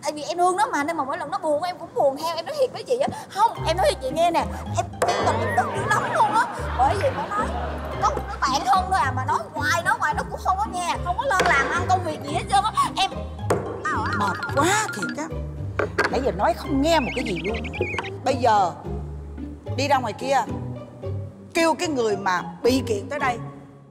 Tại vì em thương nó mà, nên mà mỗi lần nó buồn em cũng buồn theo. Em nói thiệt với chị á. Không, em nói cho chị nghe nè, em tức dữ lắm luôn á. Bởi vì nó nói có một đứa bạn thân thôi à, mà nói hoài nó cũng không có nghe, không có lên làm ăn công việc gì hết trơn á. Em mệt quá thiệt á. Nãy giờ nói không nghe một cái gì luôn. Bây giờ đi ra ngoài kia kêu cái người mà bị kiện tới đây.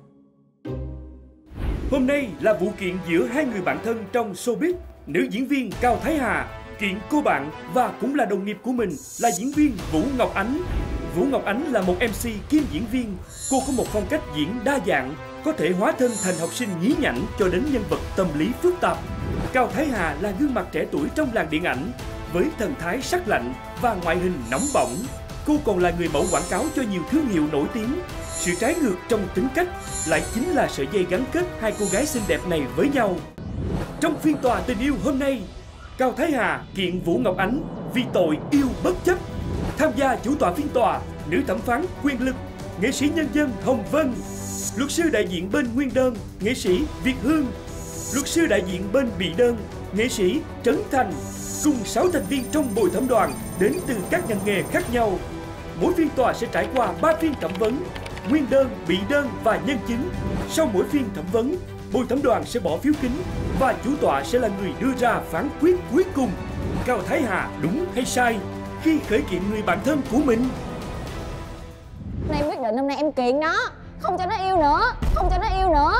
Hôm nay là vụ kiện giữa hai người bạn thân trong showbiz. Nữ diễn viên Cao Thái Hà kiện cô bạn và cũng là đồng nghiệp của mình là diễn viên Vũ Ngọc Ánh. Vũ Ngọc Ánh là một MC kiêm diễn viên. Cô có một phong cách diễn đa dạng, có thể hóa thân thành học sinh nhí nhảnh cho đến nhân vật tâm lý phức tạp. Cao Thái Hà là gương mặt trẻ tuổi trong làng điện ảnh, với thần thái sắc lạnh và ngoại hình nóng bỏng. Cô còn là người mẫu quảng cáo cho nhiều thương hiệu nổi tiếng. Sự trái ngược trong tính cách lại chính là sợi dây gắn kết hai cô gái xinh đẹp này với nhau. Trong phiên tòa tình yêu hôm nay, Cao Thái Hà kiện Vũ Ngọc Ánh vì tội yêu bất chấp. Tham gia chủ tọa phiên tòa, nữ thẩm phán quyền lực, nghệ sĩ nhân dân Hồng Vân, luật sư đại diện bên nguyên đơn, nghệ sĩ Việt Hương, luật sư đại diện bên bị đơn, nghệ sĩ Trấn Thành, cùng 6 thành viên trong bồi thẩm đoàn đến từ các ngành nghề khác nhau. Mỗi phiên tòa sẽ trải qua 3 phiên thẩm vấn, nguyên đơn, bị đơn và nhân chứng. Sau mỗi phiên thẩm vấn, bồi thẩm đoàn sẽ bỏ phiếu kín và chủ tọa sẽ là người đưa ra phán quyết cuối cùng. Cao Thái Hà đúng hay sai khi khởi kiện người bạn thân của mình? hôm nay em quyết định, hôm nay em kiện nó, không cho nó yêu nữa, không cho nó yêu nữa.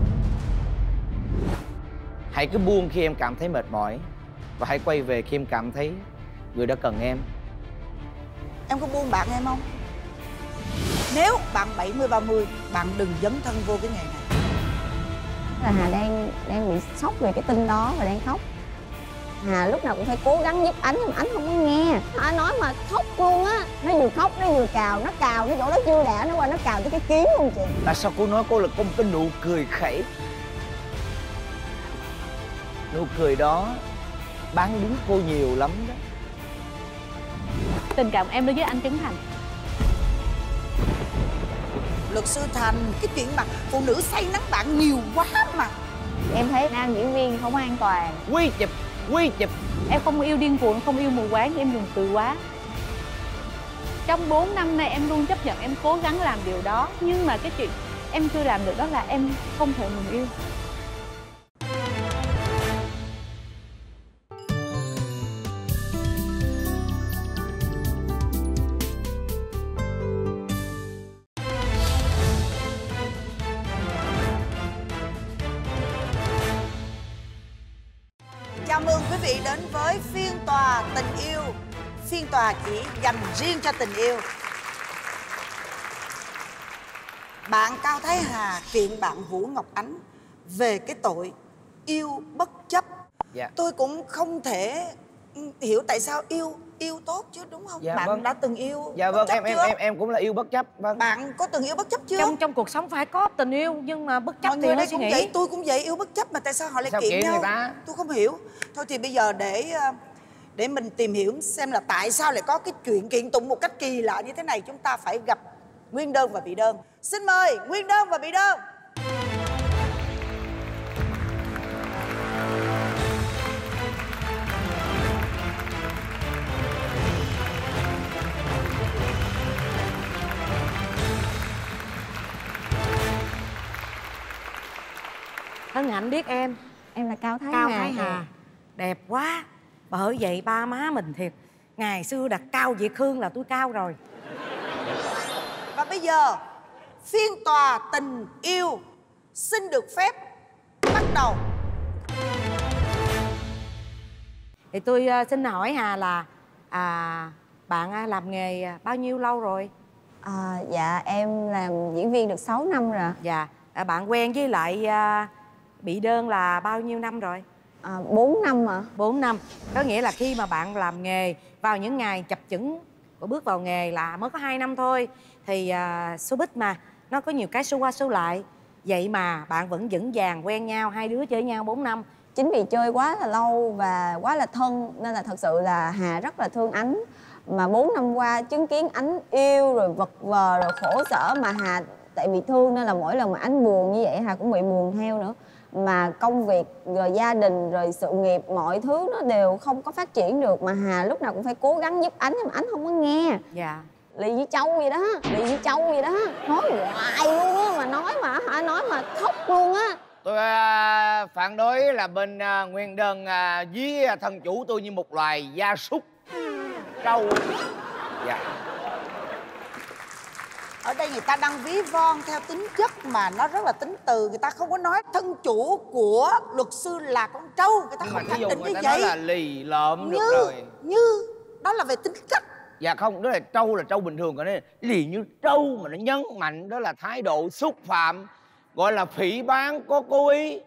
Hãy cứ buông khi em cảm thấy mệt mỏi, và hãy quay về khi em cảm thấy người đó cần em. Em có buông bạn em không? Nếu bạn 70-30, bạn đừng dấn thân vô cái nghề này. Là Hà đang bị sốc về cái tin đó và đang khóc. Hà lúc nào cũng phải cố gắng giúp Ánh, nhưng mà Ánh không có nghe. Hà nói mà khóc luôn á. Nó vừa khóc, nó vừa cào cái chỗ đó chưa đã, nó qua nó cào tới cái kiến luôn chị. Tại sao cô nói cô là có một cái nụ cười khẩy? Nụ cười đó bán đúng cô nhiều lắm đó. Tình cảm em đối với anh Trấn Thành. Luật sư Thành, cái chuyện mà phụ nữ say nắng bạn nhiều quá mà. Em thấy nam diễn viên không an toàn. Quy chụp. Em không yêu điên cuồng, không yêu mù quáng, em dùng từ quá. Trong 4 năm nay em luôn chấp nhận, em cố gắng làm điều đó. Nhưng mà cái chuyện em chưa làm được đó là em không thể ngừng yêu. Chào mừng quý vị đến với phiên tòa tình yêu. Phiên tòa chỉ dành riêng cho tình yêu. Bạn Cao Thái Hà kiện bạn Vũ Ngọc Ánh về cái tội yêu bất chấp. Dạ. Tôi cũng không thể hiểu tại sao yêu tốt chứ, đúng không? Dạ, bạn vâng. đã từng yêu Dạ bất vâng, chấp chưa? em cũng là yêu bất chấp. Vâng. Bạn có từng yêu bất chấp chưa? Trong cuộc sống phải có tình yêu, nhưng mà bất chấp Mọi thì người nó đây suy cũng nghĩ. vậy, tôi cũng vậy, yêu bất chấp mà tại sao họ lại Sao kiện kiện nhau? người ta? Tôi không hiểu. Thôi thì bây giờ để mình tìm hiểu xem là tại sao lại có cái chuyện kiện tụng một cách kỳ lạ như thế này, chúng ta phải gặp nguyên đơn và bị đơn. Xin mời nguyên đơn và bị đơn. Hân hạnh biết em. Em là Cao Thái Cao Hà. Thái Hà đẹp quá. Bởi vậy ba má mình thiệt, ngày xưa đặt Cao Việt Hương là tôi cao rồi. Và bây giờ phiên tòa tình yêu xin được phép bắt đầu. Thì tôi xin hỏi Hà là bạn làm nghề bao nhiêu lâu rồi? Dạ em làm diễn viên được 6 năm rồi. Dạ. Bạn quen với lại bị đơn là bao nhiêu năm rồi? 4 năm ạ. 4 năm. Có nghĩa là khi mà bạn làm nghề, vào những ngày chập chững của bước vào nghề là mới có 2 năm thôi. Thì showbiz mà, nó có nhiều cái số qua số lại. Vậy mà bạn vẫn vững vàng quen nhau, hai đứa chơi nhau 4 năm. Chính vì chơi quá là lâu và quá là thân nên là thật sự là Hà rất là thương Ánh. Mà 4 năm qua chứng kiến Ánh yêu rồi vật vờ rồi khổ sở, mà Hà tại vì thương nên là mỗi lần mà Ánh buồn như vậy Hà cũng bị buồn theo nữa. mà công việc rồi gia đình rồi sự nghiệp mọi thứ nó đều không có phát triển được, mà Hà lúc nào cũng phải cố gắng giúp anh nhưng mà anh không có nghe. Dạ. Lì như trâu vậy đó, lì như trâu vậy đó, nói hoài luôn á, mà nói mà khóc luôn á. Tôi phản đối là bên nguyên đơn ví thân chủ tôi như một loài gia súc, trâu. Dạ. Ở đây người ta đang ví von theo tính chất mà nó rất là tính từ. Người ta không có nói thân chủ của luật sư là con trâu. Người ta Nhưng không mà khẳng thí dụ định người như ta vậy. nói là lì lợm được rồi. Như đó là về tính chất. Dạ không, đó là trâu bình thường, còn đây lì như trâu mà nó nhấn mạnh đó là thái độ xúc phạm, gọi là phỉ báng có cố ý.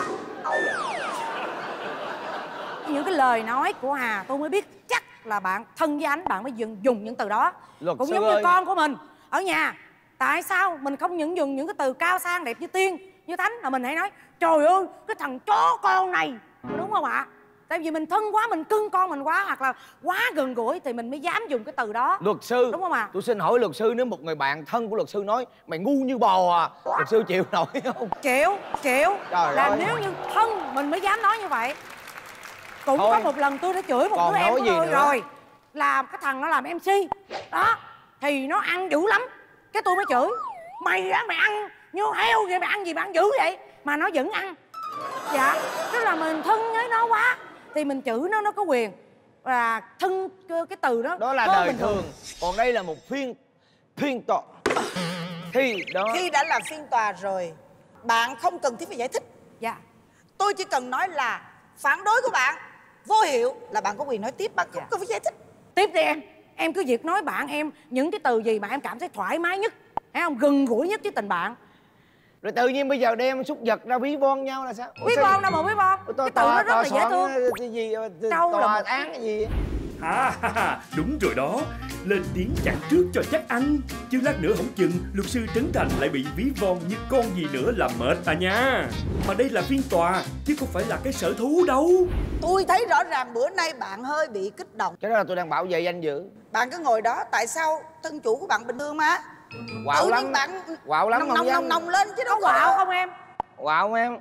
Những cái lời nói của Hà tôi mới biết chắc là bạn thân với anh, bạn mới dùng những từ đó. Luật cũng sư giống ơi. như con của mình ở nhà, tại sao mình không dùng những cái từ cao sang đẹp như tiên như thánh, mà mình hãy nói trời ơi cái thằng chó con này, đúng không ạ? Tại vì mình thân quá, mình cưng con mình quá, hoặc là quá gần gũi thì mình mới dám dùng cái từ đó. Luật sư, đúng không ạ? tôi xin hỏi luật sư, nếu một người bạn thân của luật sư nói mày ngu như bò à, luật sư chịu nổi không? Chịu. Trời là ơi. nếu như thân mình mới dám nói như vậy. Cũng Thôi, có một lần tôi đã chửi một còn đứa em nói của gì tôi nữa? rồi, làm cái thằng nó làm MC đó thì nó ăn dữ lắm, cái tôi mới chửi mày á, mày ăn như heo vậy, mày ăn gì mà ăn dữ vậy, mà nó vẫn ăn. Dạ, tức là mình thân với nó quá thì mình chửi nó có quyền, và thân cái từ đó Đó là hơn đời bình thường. Còn đây là một phiên tòa. Thì đó. Khi đã là phiên tòa rồi, bạn không cần thiết phải giải thích. Dạ. Tôi chỉ cần nói là phản đối của bạn vô hiệu là bạn có quyền nói tiếp, bạn không cần phải giải thích. Tiếp đi em cứ việc nói bạn em những cái từ gì mà em cảm thấy thoải mái nhất, thấy không, gần gũi nhất với tình bạn. Rồi tự nhiên bây giờ đem súc vật ra ví von nhau là sao? Ví von đâu mà ví von, cái từ nó rất là dễ thương. Cái gì Trâu là tòa một- án cái gì? Đúng rồi đó. Lên tiếng chặn trước cho chắc ăn, chứ lát nữa không chừng luật sư Trấn Thành lại bị ví von như con gì nữa là mệt à nha. Mà đây là phiên tòa chứ không phải là cái sở thú đâu. Tôi thấy rõ ràng bữa nay bạn hơi bị kích động. Cái đó là tôi đang bảo vệ danh dự. Bạn cứ ngồi đó, tại sao thân chủ của bạn bình thường mà Quạo tự lắm. nhiên bạn Quạo lắm, không dám. nồng lên chứ đâu Có quạo không em? Quạo em.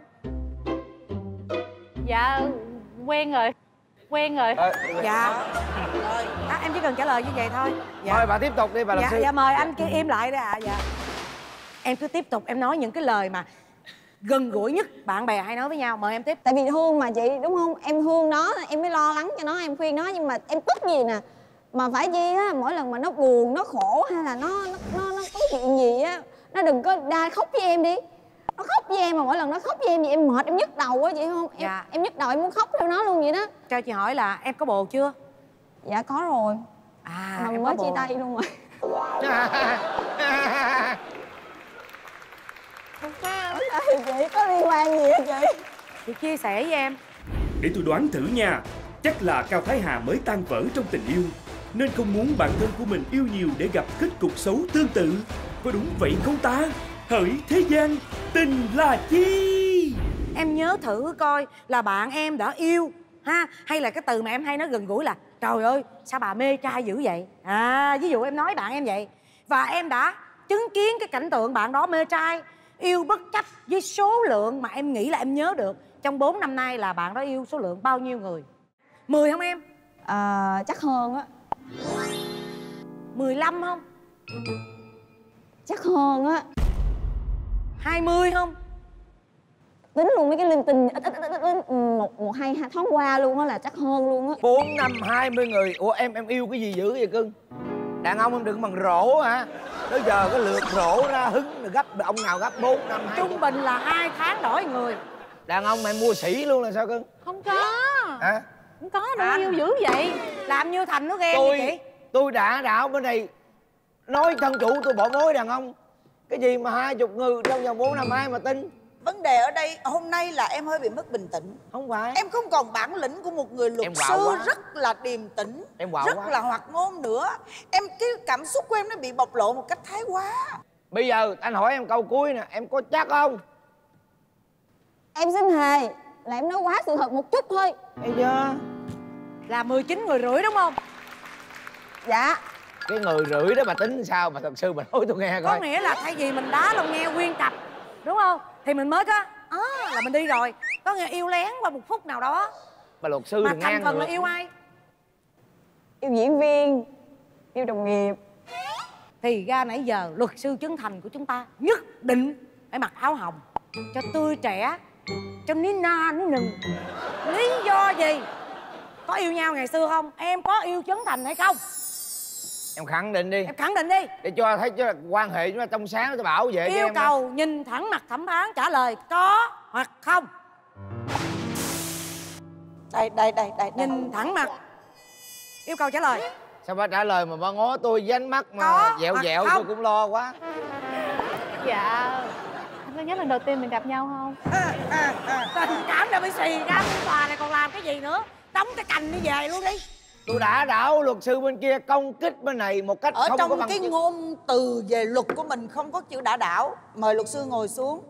Dạ quen rồi. Dạ. Em chỉ cần trả lời như vậy thôi. Dạ. Thôi bà tiếp tục đi bà luật Dạ, sư. dạ mời anh kia im lại đi ạ. Dạ. Em cứ tiếp tục em nói những cái lời mà gần gũi nhất bạn bè hay nói với nhau, mời em tiếp. Tại vì thương mà chị, đúng không? Em thương nó, em mới lo lắng cho nó, em khuyên nó, nhưng mà em tức gì nè. Mà phải chi á, mỗi lần mà nó buồn, nó khổ hay là nó có chuyện gì á, nó đừng có đa khóc với em đi. Nó khóc với em mà mỗi lần nó khóc với em thì em mệt, em nhức đầu á chị không? Dạ. Em nhức đầu, em muốn khóc theo nó luôn vậy đó. Cho chị hỏi là em có bồ chưa? Dạ có rồi. À, Mà em mới có chia bồ. tay luôn rồi. Chị có liên quan gì hả chị? Chị chia sẻ với em. Để tôi đoán thử nha. Chắc là Cao Thái Hà mới tan vỡ trong tình yêu, nên không muốn bạn thân của mình yêu nhiều để gặp kết cục xấu tương tự. Có đúng vậy không ta? Hỡi thế gian, tình là chi? Em nhớ thử coi là bạn em đã yêu ha, hay là cái từ mà em hay nói gần gũi là trời ơi sao bà mê trai dữ vậy. Ví dụ em nói bạn em vậy, và em đã chứng kiến cái cảnh tượng bạn đó mê trai, yêu bất chấp với số lượng mà em nghĩ là em nhớ được. Trong 4 năm nay là bạn đó yêu số lượng bao nhiêu người? 10 không em? Chắc hơn á. 15 không? Chắc hơn á. 20 không? Tính luôn mấy cái linh tinh một hai tháng qua luôn á là chắc hơn luôn á. 4 năm 20 người. Ủa em yêu cái gì dữ vậy cưng? Đàn ông em đừng bằng rổ hả? Tới giờ cái lượt rổ ra hứng rồi gấp ông nào gấp 4 năm 20. Trung bình là 2 tháng đổi người. Đàn ông mày mua sỉ luôn là sao cưng? Không có. Hả? Không có đâu, yêu dữ vậy. Làm như Thành nó ghen vậy chị. Tôi đã đảo bên đây nói thân chủ tôi bỏ mối đàn ông. Cái gì mà 20 người trong vòng 4 năm ai mà tin? Vấn đề ở đây hôm nay là em hơi bị mất bình tĩnh. Không phải. Em không còn bản lĩnh của một người luật Em quạo sư quá. rất là điềm tĩnh, Em quạo rất quá. là hoạt ngôn nữa. Cái cảm xúc của em nó bị bộc lộ một cách thái quá. Bây giờ anh hỏi em câu cuối nè, em có chắc không? Em xin thề là em nói quá sự thật một chút thôi. Thấy chưa? Là 19 người rưỡi đúng không? Dạ. Cái người rưỡi đó bà tính sao mà thật sự bà nói tôi nghe coi. Có nghĩa là thay vì mình đá lông nghe nguyên cặp, đúng không? Thì mình mới có là mình đi rồi. Có nghe yêu lén qua một phút nào đó. Bà luật sư Mà đừng thành ngang phần ngược. là yêu ai? Yêu diễn viên, yêu đồng nghiệp. Thì ra nãy giờ luật sư Trấn Thành của chúng ta nhất định phải mặc áo hồng cho tươi trẻ, cho ní na ní nừng. Lý do gì? Có yêu nhau ngày xưa không? Em có yêu Trấn Thành hay không? Em khẳng định đi. Em khẳng định đi. Để cho thấy cho quan hệ chúng ta trong sáng, tôi bảo vệ cho Yêu em. cầu nhìn thẳng mặt thẩm phán trả lời có hoặc không. Đây. Nhìn thẳng mặt. Yêu cầu trả lời. Sao bà trả lời mà bà ngó tôi với ánh mắt mà Có dẹo hoặc dẹo, không? tôi cũng lo quá. Dạ. Anh có nhớ lần đầu tiên mình gặp nhau không? Tình cảm đã bị xì ra tòa này còn làm cái gì nữa? Đóng cái cành đi về luôn đi. Tôi đã đảo luật sư bên kia công kích bên này một cách Ở không trong có bằng cái chứng. ngôn từ về luật của mình không có chữ đả đảo. Mời luật sư ngồi xuống.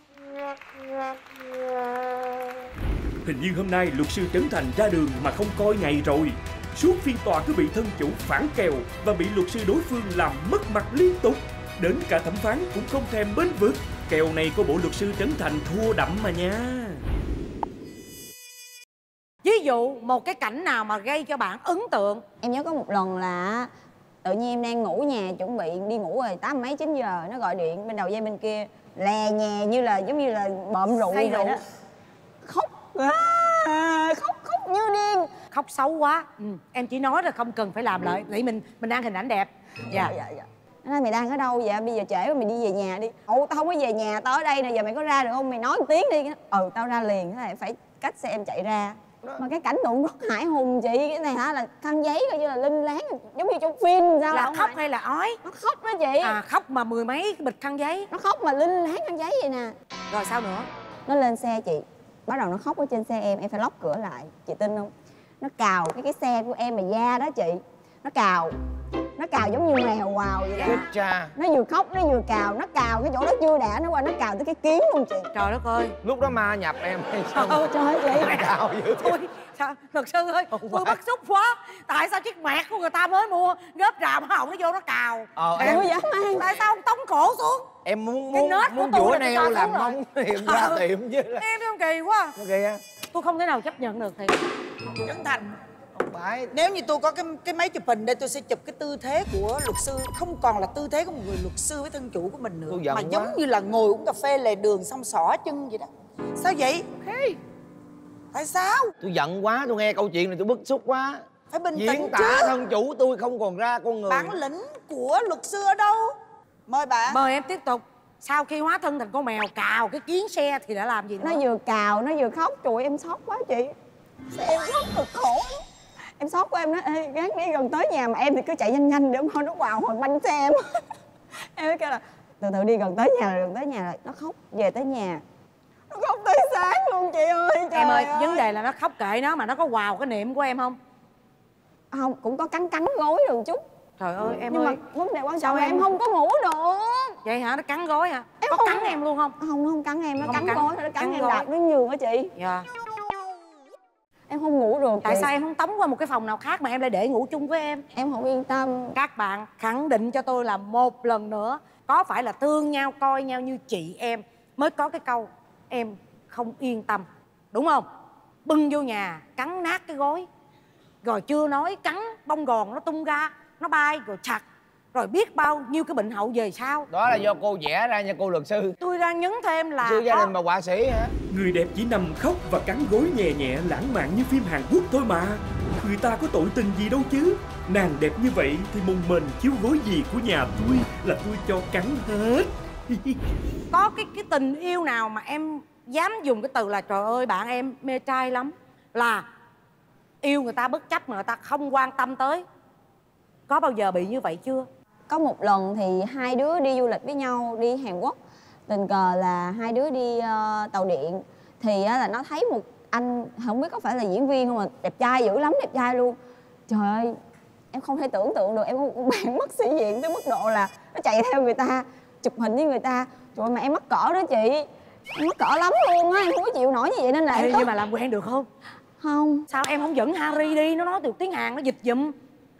Hình như hôm nay luật sư Trấn Thành ra đường mà không coi ngày rồi. Suốt phiên tòa cứ bị thân chủ phản kèo và bị luật sư đối phương làm mất mặt liên tục. Đến cả thẩm phán cũng không thèm bênh vực. Kèo này của bộ luật sư Trấn Thành thua đậm mà nha. Ví dụ một cái cảnh nào mà gây cho bạn ấn tượng. Em nhớ có một lần là tự nhiên em đang ngủ nhà, chuẩn bị đi ngủ rồi, 8 mấy 9 giờ nó gọi điện bên đầu dây bên kia, lè nhè như là giống như là bợm rượu Say vậy rượu. đó. Khóc khóc như điên. Khóc xấu quá. Em chỉ nói là không cần phải làm lại. Nghĩ mình đăng hình ảnh đẹp. Dạ. Nó nói mày đang ở đâu vậy? Bây giờ trễ quá, mày đi về nhà đi. Ủa tao không có về nhà, tao ở đây nè, giờ mày có ra được không? Mày nói một tiếng đi. Ừ tao ra liền. Thế này phải cách xe em chạy ra. Mà cái cảnh tượng rất hãi hùng chị. Cái này hả là khăn giấy coi như là linh láng, giống như trong phim sao Là không khóc phải. hay là ói? Nó khóc đó chị. Khóc mà mười mấy cái bịch khăn giấy. Nó khóc mà linh láng khăn giấy vậy nè. Rồi sao nữa? Nó lên xe chị, bắt đầu nó khóc ở trên xe em phải lóc cửa lại. Chị tin không? Nó cào cái xe của em mà da đó chị. Nó cào giống như mèo quào vậy đó. Chết cha. Nó vừa khóc nó vừa cào, nó cào cái chỗ đó chưa đã, nó qua nó cào tới cái kiến luôn chị. Trời đất ơi. Lúc đó ma nhập em hay sao? Trời ơi chị. Cào dữ. Thôi, sao, luật sư ơi, tôi bức xúc quá. Tại sao chiếc mẹt của người ta mới mua gớp rào mà hỏng nó vô nó cào? Em có dám ăn. Tại sao không tống cổ xuống? Em muốn Cái nết của tôi dũa là neo người ta làm xuống rồi. móng hiện ra tiệm chứ. Em không kỳ quá. Nó kìa. Tôi không thể nào chấp nhận được thì. Trấn Thành, Phải. nếu như tôi có cái máy chụp hình đây, tôi sẽ chụp cái tư thế của luật sư không còn là tư thế của một người luật sư với thân chủ của mình nữa, Tôi giận mà quá. giống như là ngồi uống cà phê lề đường xong xỏ chân vậy đó. Sao vậy? Tại sao? Tôi giận quá, tôi nghe câu chuyện này tôi bức xúc quá. Phải bình Diễn tĩnh tả chứ. thân chủ tôi không còn ra con người. Bản lĩnh của luật sư ở đâu? Mời bạn. Mời em tiếp tục. Sau khi hóa thân thành con mèo cào cái kiến xe thì đã làm gì nữa? Nó vừa cào nó vừa khóc. Trời ơi, em sốc quá chị. Em rất cực khổ lắm. Em sốc quá, em nói ê gắng đi gần tới nhà, mà em thì cứ chạy nhanh nhanh để thôi nó vào hồi banh xe em. Em mới kêu là từ từ đi gần tới nhà rồi, gần tới nhà rồi. Nó khóc về tới nhà, nó khóc tới sáng luôn chị ơi. Trời Em ơi, vấn đề là nó khóc kệ nó, mà nó có vào cái niệm của em không? không, cũng có cắn gối được chút. Trời ơi em Nhưng ơi. mà vấn đề quan Sao trọng là em- em không có ngủ được. Vậy hả? Nó cắn gối hả? Em Có không- cắn em luôn không? Không, nó không cắn em, nó Không cắn cắn. gối thôi, nó cắn Cắn em gối. đạp đến giường á chị. Dạ. Em không ngủ được. Tại chị. sao em không tống qua một cái phòng nào khác mà em lại để ngủ chung với em? Em không yên tâm. Các bạn khẳng định cho tôi là một lần nữa, có phải là thương nhau, coi nhau như chị em mới có cái câu em không yên tâm, đúng không? Bưng vô nhà cắn nát cái gối, rồi chưa nói cắn bông gòn nó tung ra, nó bay rồi chặt, rồi biết bao nhiêu cái bệnh hậu về sau. Đó là do cô vẽ ra nha cô luật sư. Tôi đang nhấn thêm là Sư gia đình bà họa sĩ hả? Người đẹp chỉ nằm khóc và cắn gối nhẹ nhẹ lãng mạn như phim Hàn Quốc thôi mà. Người ta có tội tình gì đâu chứ. Nàng đẹp như vậy thì mùng mình chiếu gối gì của nhà tôi là tôi cho cắn hết. có cái tình yêu nào mà em dám dùng cái từ là trời ơi bạn em mê trai lắm, là yêu người ta bất chấp mà người ta không quan tâm tới? Có bao giờ bị như vậy chưa? Có một lần thì hai đứa đi du lịch với nhau, đi Hàn Quốc. Tình cờ là hai đứa đi tàu điện. Thì là nó thấy một anh, không biết có phải là diễn viên không mà đẹp trai dữ lắm, đẹp trai luôn. Trời ơi, em không thể tưởng tượng được, em có một con bạn mất sĩ diện tới mức độ là nó chạy theo người ta, chụp hình với người ta. Trời ơi, mà em mắc cỡ đó chị. Em mắc cỡ lắm luôn á, em không có chịu nổi như vậy nên là Ê, em nhưng mà làm quen được không? không. Sao em không dẫn Harry đi, nó nói được tiếng Hàn nó dịch giùm.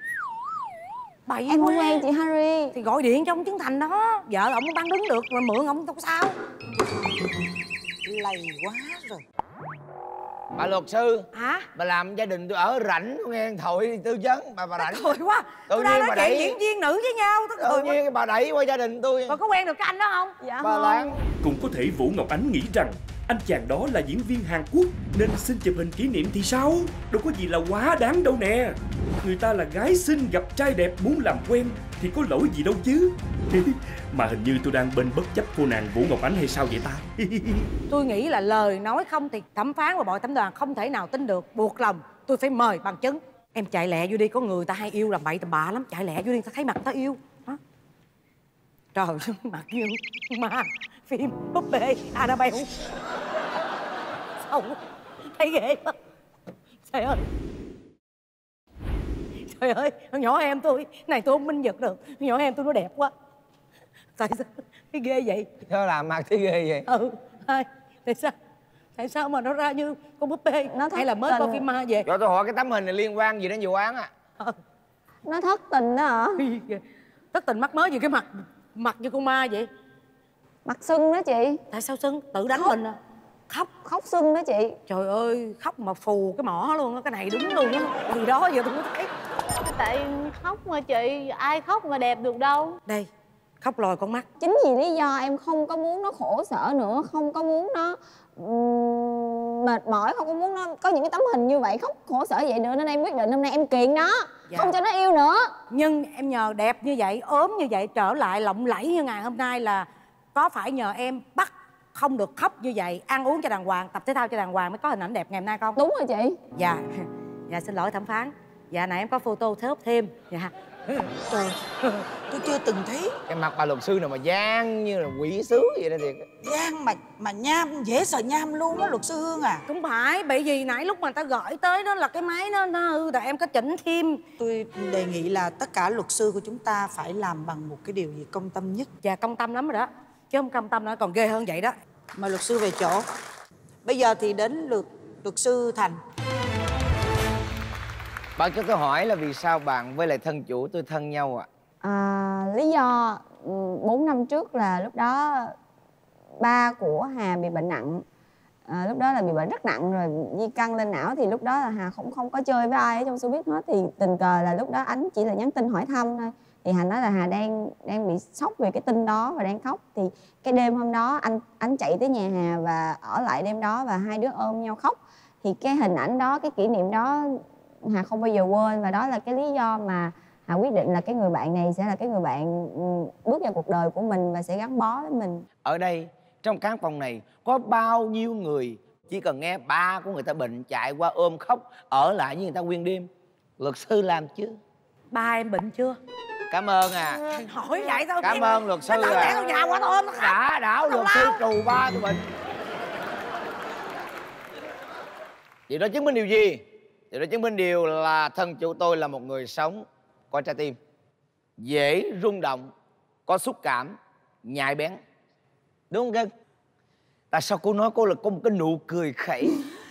Bậy Em quá. không quen chị Harry. Thì gọi điện cho ông Trấn Thành đó, vợ ổng bán đứng được mà mượn ổng không sao. lầy quá rồi. Bà luật sư, Hả? bà làm gia đình tôi ở rảnh nghe thổi tư vấn bà rảnh. Cười quá. Tôi đang nói chuyện diễn viên nữ với nhau. Tự nhiên bà đẩy qua gia đình tôi. Bà có quen được cái anh đó không? Dạ Bà không. Lan. Cũng có thể Vũ Ngọc Ánh nghĩ rằng anh chàng đó là diễn viên Hàn Quốc nên xin chụp hình kỷ niệm thì sao? Đâu có gì là quá đáng đâu nè. Người ta là gái xinh gặp trai đẹp muốn làm quen thì có lỗi gì đâu chứ. Mà hình như tôi đang bên bất chấp cô nàng Vũ Ngọc Ánh hay sao vậy ta? Tôi nghĩ là lời nói không thì thẩm phán và bồi thẩm đoàn không thể nào tin được. Buộc lòng tôi phải mời bằng chứng. Em chạy lẹ vô đi, có người ta hay yêu làm bậy tầm bạ lắm. Chạy lẹ vô đi, ta thấy mặt ta yêu. Hả? Trời ơi, mặt như ma phim búp bê Annabelle. Sao thấy ghê quá. Trời ơi. Trời ơi, con nhỏ em tôi này tôi không minh vực được. Con nhỏ em tôi nó đẹp quá. Tại sao thấy ghê vậy? Sao làm mặt thấy ghê vậy? Tại sao mà nó ra như con búp bê? Nó hay là mới coi phim ma về? Cho tôi hỏi cái tấm hình này liên quan gì đến vụ án á? Nó thất tình đó hả? Thất tình mắc mới gì cái mặt như con ma vậy? Mặt sưng đó chị. Tại sao sưng? Tự đánh mình à? Khóc sưng đó chị. Trời ơi, khóc mà phù cái mỏ luôn á. Cái này đúng luôn á. Từ đó giờ tôi mới thấy. Tại khóc mà chị, ai khóc mà đẹp được đâu. Đây, khóc lòi con mắt. Chính vì lý do em không có muốn nó khổ sở nữa, không có muốn nó mệt mỏi, không có muốn nó có những cái tấm hình như vậy, khóc khổ sở vậy nữa, nên em quyết định hôm nay em kiện nó. Dạ. Không cho nó yêu nữa. Nhưng em nhờ đẹp như vậy, ốm như vậy, trở lại lộng lẫy như ngày hôm nay là có phải nhờ em bắt không được khóc như vậy, ăn uống cho đàng hoàng, tập thể thao cho đàng hoàng mới có hình ảnh đẹp ngày hôm nay không? Đúng rồi chị. Dạ. Dạ xin lỗi thẩm phán. Dạ nãy em có photo thớp thêm. Dạ. Trời, tôi chưa từng thấy Cái mặt bà luật sư nào mà gian như là quỷ sứ vậy đó thiệt. gian mà nham, dễ sợ nham luôn á luật sư Hương à. Không phải, bởi vì nãy lúc mà người ta gọi tới đó là cái máy nó hư, rồi em có chỉnh thêm. Tôi đề nghị là tất cả luật sư của chúng ta phải làm bằng một cái điều gì công tâm nhất. Dạ công tâm lắm rồi đó. Chứ không công tâm nữa còn ghê hơn vậy đó. Mời luật sư về chỗ. Bây giờ thì đến lượt luật sư Thành. Bạn cho tôi hỏi là vì sao bạn với lại thân chủ tôi thân nhau ạ? Lý do 4 năm trước là lúc đó ba của Hà bị bệnh nặng. Lúc đó là bị bệnh rất nặng rồi, di căn lên não, thì lúc đó là Hà không có chơi với ai ở trong showbiz hết. Thì tình cờ là lúc đó Ánh chỉ là nhắn tin hỏi thăm thôi. Thì Hà nói là Hà đang bị sốc về cái tin đó và đang khóc. Thì cái đêm hôm đó anh chạy tới nhà Hà và ở lại đêm đó, và hai đứa ôm nhau khóc. Thì cái hình ảnh đó, cái kỷ niệm đó Hà không bao giờ quên, và đó là cái lý do mà Hà quyết định là cái người bạn này sẽ là cái người bạn bước vào cuộc đời của mình và sẽ gắn bó với mình. Ở đây, trong căn phòng này có bao nhiêu người chỉ cần nghe ba của người ta bệnh chạy qua ôm khóc, ở lại với người ta nguyên đêm. Luật sư làm chứ? Ba em bệnh chưa? Cảm ơn à. Hỏi vậy thôi. Cảm ơn luật sư à. Nó nhà qua tôi ôm nó khóc. Đã luật sư trù ba tụi mình. Vậy đó chứng minh điều gì? Vậy đó chứng minh điều là thân chủ tôi là một người sống, có trái tim, dễ rung động, có xúc cảm, nhạy bén. Đúng không Cưng? Tại sao cô nói cô là có một cái nụ cười khẩy?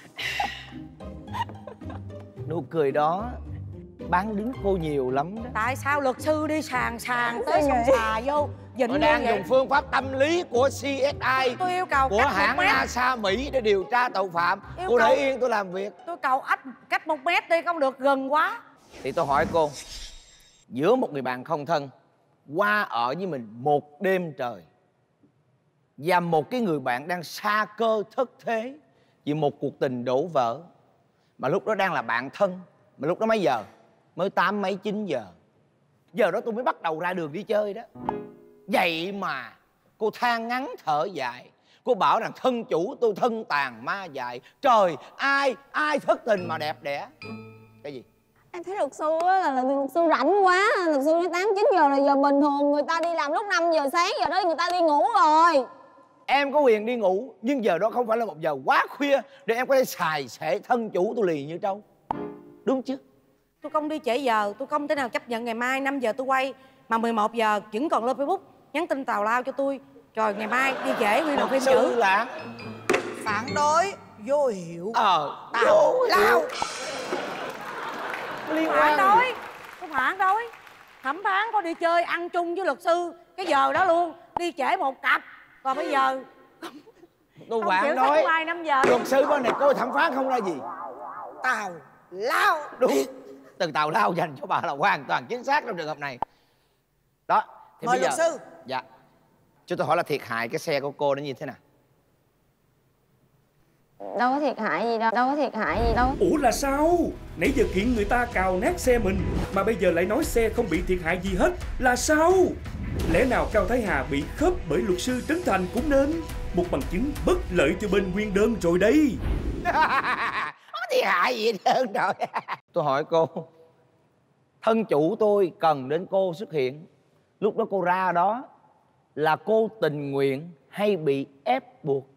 Nụ cười đó bán đứng cô nhiều lắm đó. Tại sao luật sư đi sàn tới sông xà vô dịnh Tôi luôn đang vậy? dùng phương pháp tâm lý của CSI, Tôi yêu cầu của cách hãng 1 mét. NASA Mỹ để điều tra tội phạm. Yêu Cô cầu- để yên tôi làm việc. Tôi cầu cách 1 mét đi, không được gần quá. Thì tôi hỏi cô, giữa một người bạn không thân qua ở với mình một đêm trời và một cái người bạn đang sa cơ thất thế vì một cuộc tình đổ vỡ, mà lúc đó đang là bạn thân, mà lúc đó mấy giờ? Mới 8 mấy 9 giờ. Giờ đó tôi mới bắt đầu ra đường đi chơi đó. Vậy mà cô than ngắn thở dài, cô bảo rằng thân chủ tôi thân tàn ma dại. Trời, ai thất tình mà đẹp đẽ. Cái gì? Em thấy luật sư á là luật sư rảnh quá. Luật sư nói 8-9 giờ là giờ bình thường, người ta đi làm lúc 5 giờ sáng, giờ đó người ta đi ngủ rồi. Em có quyền đi ngủ, nhưng giờ đó không phải là một giờ quá khuya để em có thể xài xể thân chủ tôi lì như trâu. Đúng chứ? Tôi không đi trễ giờ, tôi không thể nào chấp nhận ngày mai 5 giờ tôi quay mà 11 giờ vẫn còn lên Facebook nhắn tin tào lao cho tôi. Rồi ngày mai đi trễ nguyên là phim chữ. là Phản đối, vô hiệu. tao lao. Liên Phản quan đối, tôi phản đối. Thẩm phán có đi chơi ăn chung với luật sư cái giờ đó luôn, đi trễ một cặp. Còn bây giờ Cô Không bạn chịu nói sống ngoài 5 giờ. luật sư bên này coi thẩm phán không ra gì. Tào lao. Đúng. Từ tào lao dành cho bà là hoàn toàn chính xác trong trường hợp này. Đó. Thì Mời bây luật giờ... sư. Dạ. Cho tôi hỏi là thiệt hại cái xe của cô nó như thế nào? Đâu có thiệt hại gì đâu, đâu có thiệt hại gì đâu. Ủa là sao? Nãy giờ kiện người ta cào nát xe mình mà bây giờ lại nói xe không bị thiệt hại gì hết là sao? Lẽ nào Cao Thái Hà bị khớp bởi luật sư Trấn Thành cũng nên một bằng chứng bất lợi cho bên nguyên đơn rồi đây. Không thiệt hại gì hết trơn rồi. Tôi hỏi cô, thân chủ tôi cần đến cô xuất hiện, lúc đó cô ra đó là cô tình nguyện hay bị ép buộc?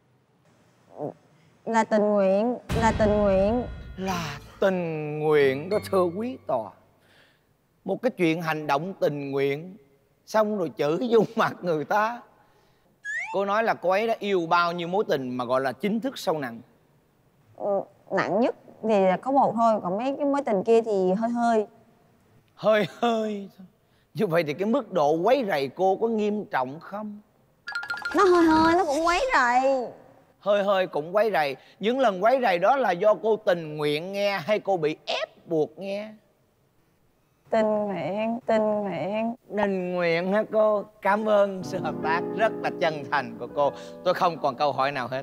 Là tình nguyện, là tình nguyện. Là tình nguyện đó thưa quý tòa. Một cái chuyện hành động tình nguyện xong rồi chửi vô mặt người ta. Cô nói là cô ấy đã yêu bao nhiêu mối tình mà gọi là chính thức sâu nặng? Nặng nhất thì là có một thôi, còn mấy cái mối tình kia thì hơi hơi. Hơi hơi thôi. Như vậy thì cái mức độ quấy rầy cô có nghiêm trọng không? Nó hơi hơi, nó cũng quấy rầy. Hơi hơi cũng quấy rầy. Những lần quấy rầy đó là do cô tình nguyện nghe hay cô bị ép buộc nghe? Tình nguyện, tình nguyện. Tình nguyện hả cô? Cảm ơn sự hợp tác rất là chân thành của cô. Tôi không còn câu hỏi nào hết.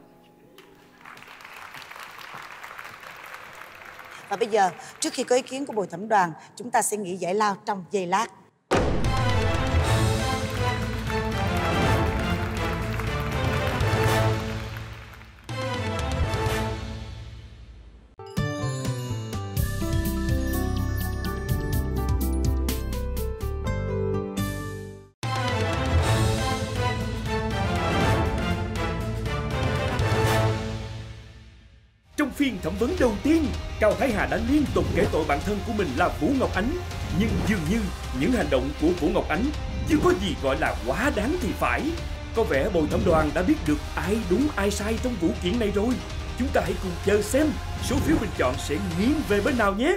Và bây giờ, trước khi có ý kiến của bồi thẩm đoàn, chúng ta sẽ nghỉ giải lao trong giây lát. Trong phiên thẩm vấn đầu tiên, Cao Thái Hà đã liên tục kể tội bạn thân của mình là Vũ Ngọc Ánh. Nhưng dường như những hành động của Vũ Ngọc Ánh chưa có gì gọi là quá đáng thì phải. Có vẻ bồi thẩm đoàn đã biết được ai đúng ai sai trong vụ kiện này rồi. Chúng ta hãy cùng chờ xem số phiếu bình chọn sẽ nghiêng về bên nào nhé.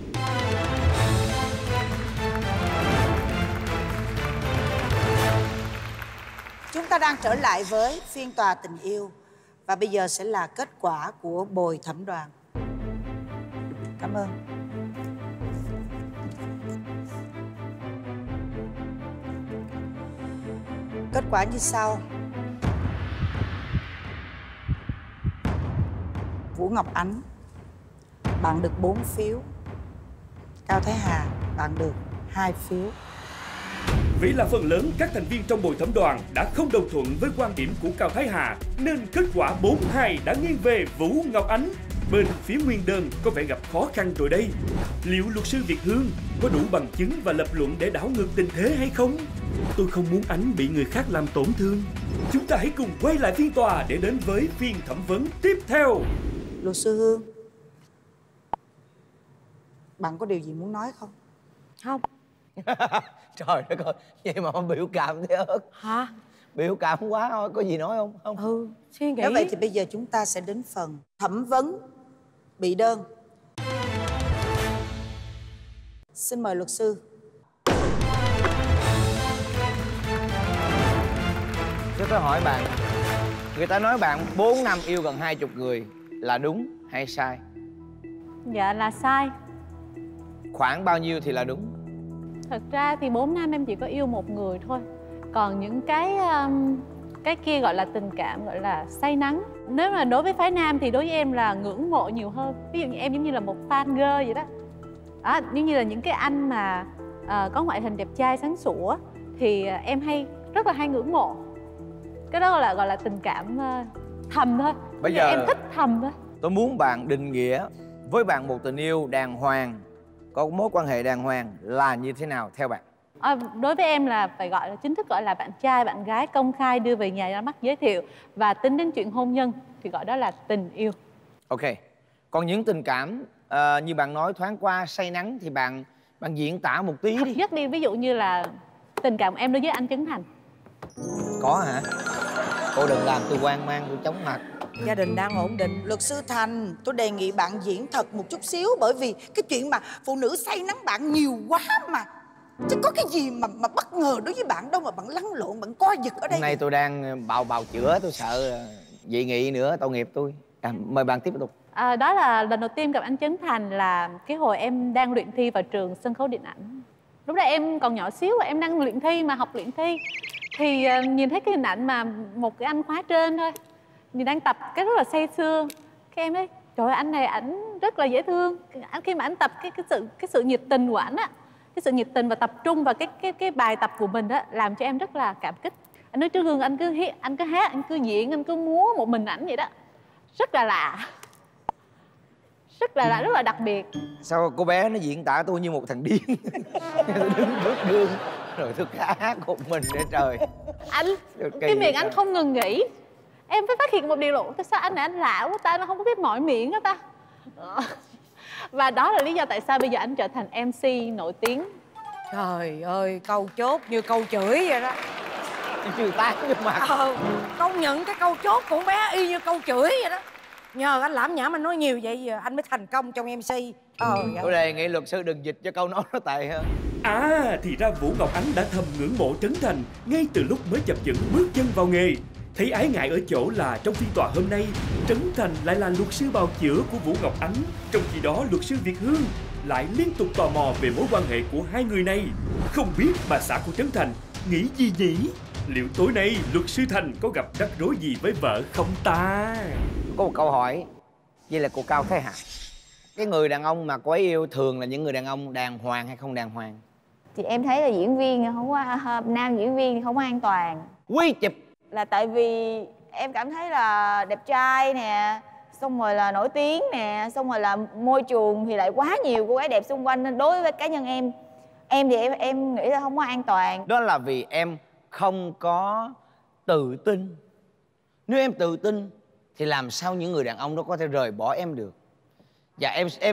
Chúng ta đang trở lại với phiên tòa tình yêu. Và bây giờ sẽ là kết quả của bồi thẩm đoàn. Cảm ơn. Kết quả như sau. Vũ Ngọc Ánh, bạn được 4 phiếu. Cao Thái Hà, bạn được 2 phiếu. Vì là phần lớn các thành viên trong bồi thẩm đoàn đã không đồng thuận với quan điểm của Cao Thái Hà, nên kết quả 4-2 đã nghiêng về Vũ Ngọc Ánh. Bên phía nguyên đơn có vẻ gặp khó khăn rồi đây. Liệu luật sư Việt Hương có đủ bằng chứng và lập luận để đảo ngược tình thế hay không? Tôi không muốn Ánh bị người khác làm tổn thương. Chúng ta hãy cùng quay lại phiên tòa để đến với phiên thẩm vấn tiếp theo. Luật sư Hương, bạn có điều gì muốn nói không? Không. Trời đất ơi, vậy mà ông biểu cảm thế ớt. Hả? Biểu cảm quá thôi, có gì nói không? Không. Suy nghĩ. Nếu vậy thì bây giờ chúng ta sẽ đến phần thẩm vấn bị đơn. Xin mời luật sư. Cho tôi hỏi bạn, người ta nói bạn 4 năm yêu gần 20 người là đúng hay sai? Dạ là sai. Khoảng bao nhiêu thì là đúng? Thật ra thì 4 năm em chỉ có yêu một người thôi. Còn những cái kia gọi là tình cảm, gọi là say nắng. Nếu mà đối với phái nam thì đối với em là ngưỡng mộ nhiều hơn. Ví dụ như em giống như là một fan girl vậy đó. Giống như là những cái anh mà có ngoại hình đẹp trai sáng sủa thì em rất là hay ngưỡng mộ. Cái đó là gọi là tình cảm thầm thôi. Bây giờ em thích thầm thôi. tôi muốn bạn định nghĩa với bạn một tình yêu đàng hoàng, có mối quan hệ đàng hoàng là như thế nào theo bạn? Đối với em là phải gọi là chính thức gọi là bạn trai, bạn gái công khai đưa về nhà ra mắt giới thiệu. Và tính đến chuyện hôn nhân thì gọi đó là tình yêu. Ok. Còn những tình cảm như bạn nói thoáng qua say nắng thì bạn diễn tả một tí đi. Nhất đi, ví dụ như là tình cảm của em đối với anh Trấn Thành. Có hả? Cô đừng làm tôi hoang mang, tôi chóng mặt. Gia đình đang ổn định. Luật sư Thành, tôi đề nghị bạn diễn thật một chút xíu. Bởi vì cái chuyện mà phụ nữ say nắng bạn nhiều quá mà. Chứ có cái gì mà bất ngờ đối với bạn đâu mà bạn lăn lộn, bạn co giật ở đây. Hôm nay tôi đang bào chữa, tôi sợ dị nghị nữa, tội nghiệp tôi. Mời bạn tiếp tục. Đó là lần đầu tiên gặp anh Trấn Thành là cái hồi em đang luyện thi vào trường sân khấu điện ảnh. Lúc đó em còn nhỏ xíu, em đang luyện thi mà học luyện thi. Thì nhìn thấy cái hình ảnh mà một cái anh khóa trên thôi, mình đang tập cái rất là say sưa. Cái em nói trời ơi, anh này ảnh rất là dễ thương. Khi mà anh tập cái sự nhiệt tình của ảnh á, cái sự nhiệt tình và tập trung vào cái bài tập của mình á, làm cho em rất là cảm kích. Anh nói trước gương anh cứ hát, anh cứ diễn, anh cứ múa một mình ảnh vậy đó. Rất là lạ. Rất là lạ, rất là đặc biệt. Sao cô bé nó diễn tả tôi như một thằng điên. Đứng trước gương rồi tôi hát một mình để trời. Anh, cái miệng anh không ngừng nghỉ. Em phải phát hiện một điều lộ, sao anh này anh lạ quá ta, nó không có biết mỏi miệng á ta. Và đó là lý do tại sao bây giờ anh trở thành MC nổi tiếng. Trời ơi, câu chốt như câu chửi vậy đó. Trừ tay vô mặt. Công nhận cái câu chốt của bé y như câu chửi vậy đó. Nhờ anh lãm nhảm anh nói nhiều vậy giờ anh mới thành công trong MC. Tôi đề nghị luật sư đừng dịch cho câu nói nó tệ hơn. Thì ra Vũ Ngọc Ánh đã thầm ngưỡng mộ Trấn Thành ngay từ lúc mới chập chững bước chân vào nghề. Thấy ái ngại ở chỗ là trong phiên tòa hôm nay, Trấn Thành lại là luật sư bào chữa của Vũ Ngọc Ánh. Trong khi đó, luật sư Việt Hương lại liên tục tò mò về mối quan hệ của hai người này. Không biết bà xã của Trấn Thành nghĩ gì nhỉ? Liệu tối nay luật sư Thành có gặp rắc rối gì với vợ không ta? Có một câu hỏi, vậy là cô Cao Thái Hà, cái người đàn ông mà cô ấy yêu thường là những người đàn ông đàng hoàng hay không đàng hoàng? Thì em thấy là diễn viên không có, nam diễn viên không có an toàn. Quy chụp. Là tại vì em cảm thấy là đẹp trai nè, xong rồi là nổi tiếng nè, xong rồi là môi trường thì lại quá nhiều cô gái đẹp xung quanh, nên đối với cá nhân em thì em nghĩ là không có an toàn. Đó là vì em không có tự tin. Nếu em tự tin thì làm sao những người đàn ông đó có thể rời bỏ em được? Và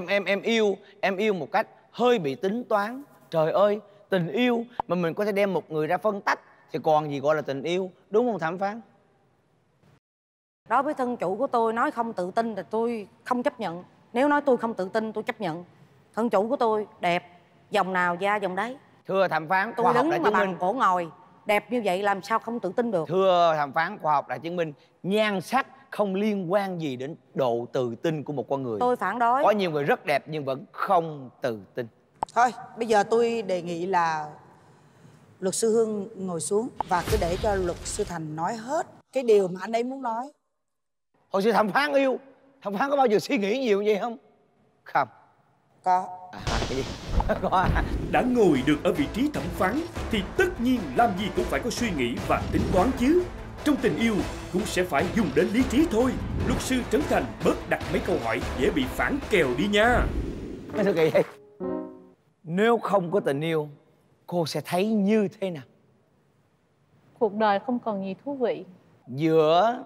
em yêu một cách hơi bị tính toán. Trời ơi, tình yêu mà mình có thể đem một người ra phân tách thì còn gì gọi là tình yêu, đúng không thẩm phán? Đối với thân chủ của tôi nói không tự tin thì tôi không chấp nhận. Nếu nói tôi không tự tin tôi chấp nhận. Thân chủ của tôi đẹp, dòng nào da dòng đấy. Thưa thẩm phán, tôi khoa học đứng đã mà chứng bằng minh. cổ ngồi đẹp như vậy làm sao không tự tin được? Thưa thẩm phán, khoa học đã chứng minh nhan sắc không liên quan gì đến độ tự tin của một con người. Tôi phản đối. Có nhiều người rất đẹp nhưng vẫn không tự tin. Thôi, bây giờ tôi đề nghị là luật sư Hương ngồi xuống và cứ để cho luật sư Thành nói hết cái điều mà anh ấy muốn nói. Hồi xưa thẩm phán yêu, thẩm phán có bao giờ suy nghĩ nhiều như vậy không? Không. Có. Cái gì? Có. Đã ngồi được ở vị trí thẩm phán thì tất nhiên làm gì cũng phải có suy nghĩ và tính toán chứ. Trong tình yêu cũng sẽ phải dùng đến lý trí thôi. Luật sư Trấn Thành bớt đặt mấy câu hỏi dễ bị phản kèo đi nha. Nói thật kỳ vậy. Nếu không có tình yêu, cô sẽ thấy như thế nào? Cuộc đời không còn gì thú vị. Giữa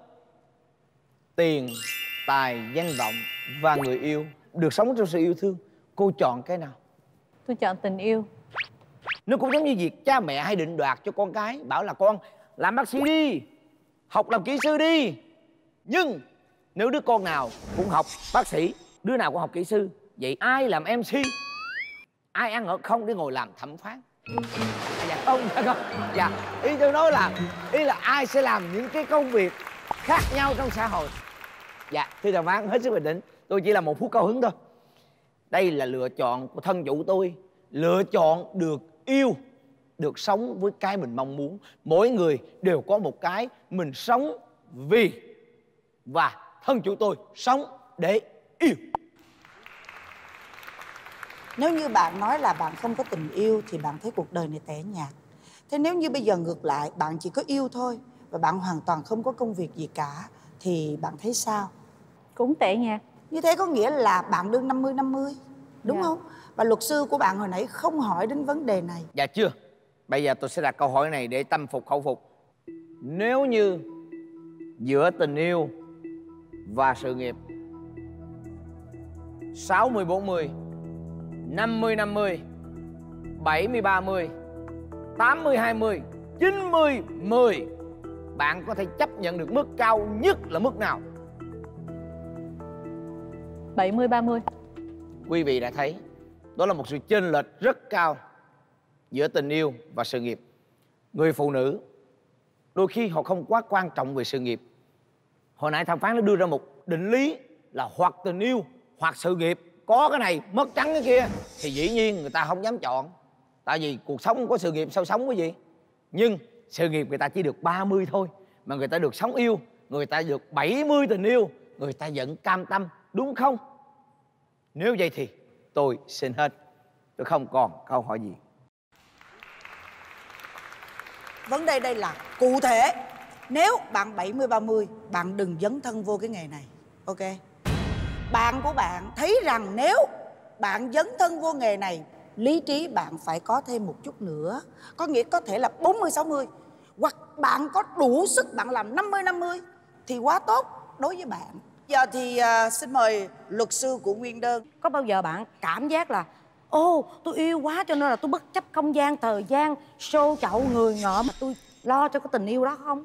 tiền, tài, danh vọng và người yêu, được sống trong sự yêu thương, cô chọn cái nào? Tôi chọn tình yêu. Nó cũng giống như việc cha mẹ hay định đoạt cho con cái, bảo là con làm bác sĩ đi, học làm kỹ sư đi. Nhưng nếu đứa con nào cũng học bác sĩ, đứa nào cũng học kỹ sư, vậy ai làm MC? Ai ăn ở không để ngồi làm thẩm phán? Dạ không. Dạ, ý tôi nói là ai sẽ làm những cái công việc khác nhau trong xã hội. Dạ, thưa thẩm phán, hết sức bình tĩnh. Tôi chỉ là một phút cao hứng thôi. Đây là lựa chọn của thân chủ tôi. Lựa chọn được yêu, được sống với cái mình mong muốn. Mỗi người đều có một cái mình sống vì, và thân chủ tôi sống để yêu. Nếu như bạn nói là bạn không có tình yêu thì bạn thấy cuộc đời này tẻ nhạt. Thế nếu như bây giờ ngược lại, bạn chỉ có yêu thôi và bạn hoàn toàn không có công việc gì cả thì bạn thấy sao? Cũng tệ nhạt. Như thế có nghĩa là bạn đương 50-50, đúng Dạ. không? Và luật sư của bạn hồi nãy không hỏi đến vấn đề này. Dạ chưa. Bây giờ tôi sẽ đặt câu hỏi này để tâm phục khẩu phục. Nếu như giữa tình yêu và sự nghiệp 60-40, 50-50, 70-30, 80-20, 90-10, bạn có thể chấp nhận được mức cao nhất là mức nào? 70-30. Quý vị đã thấy đó là một sự chênh lệch rất cao giữa tình yêu và sự nghiệp. Người phụ nữ đôi khi họ không quá quan trọng về sự nghiệp, Hồi nãy thẩm phán nó đưa ra một định lý là hoặc tình yêu hoặc sự nghiệp. Có cái này mất trắng cái kia thì dĩ nhiên người ta không dám chọn. Tại vì cuộc sống không có sự nghiệp sao sống cái gì. Nhưng sự nghiệp người ta chỉ được 30 thôi, mà người ta được sống yêu, người ta được 70 tình yêu, người ta vẫn cam tâm, đúng không? Nếu vậy thì tôi xin hết. Tôi không còn câu hỏi gì. Vấn đề đây là cụ thể. Nếu bạn 70-30, bạn đừng dấn thân vô cái nghề này. Ok. Bạn của bạn thấy rằng nếu bạn dấn thân vô nghề này, lý trí bạn phải có thêm một chút nữa. Có nghĩa có thể là 40-60. Hoặc bạn có đủ sức bạn làm 50-50 thì quá tốt đối với bạn. Giờ thì xin mời luật sư của nguyên đơn. Có bao giờ bạn cảm giác là ô, tôi yêu quá cho nên là tôi bất chấp không gian, thời gian, xô chậu người ngợm mà tôi lo cho cái tình yêu đó không?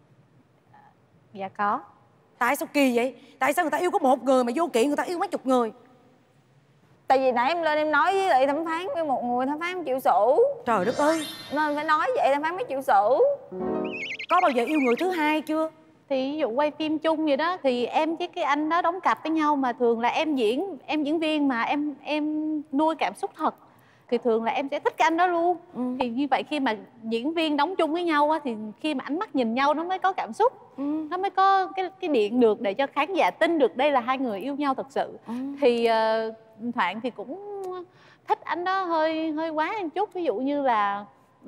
Dạ có. Tại sao kỳ vậy? Tại sao người ta yêu có một người mà vô kiện người ta yêu mấy chục người? Tại vì nãy em lên em nói với lại thẩm phán với một người, thẩm phán không chịu xử. Trời đất ơi. Nên phải nói vậy thẩm phán mới chịu xử. Có bao giờ yêu người thứ hai chưa? Thì ví dụ quay phim chung vậy đó, thì em với cái anh đó đóng cặp với nhau, mà thường là em diễn viên mà em nuôi cảm xúc thật, thì thường là em sẽ thích cái anh đó luôn. Thì như vậy khi mà diễn viên đóng chung với nhau á, thì khi mà ánh mắt nhìn nhau nó mới có cảm xúc, nó mới có cái điện được để cho khán giả tin được đây là hai người yêu nhau thật sự. Thì Thoại thì cũng thích anh đó hơi quá một chút. Ví dụ như là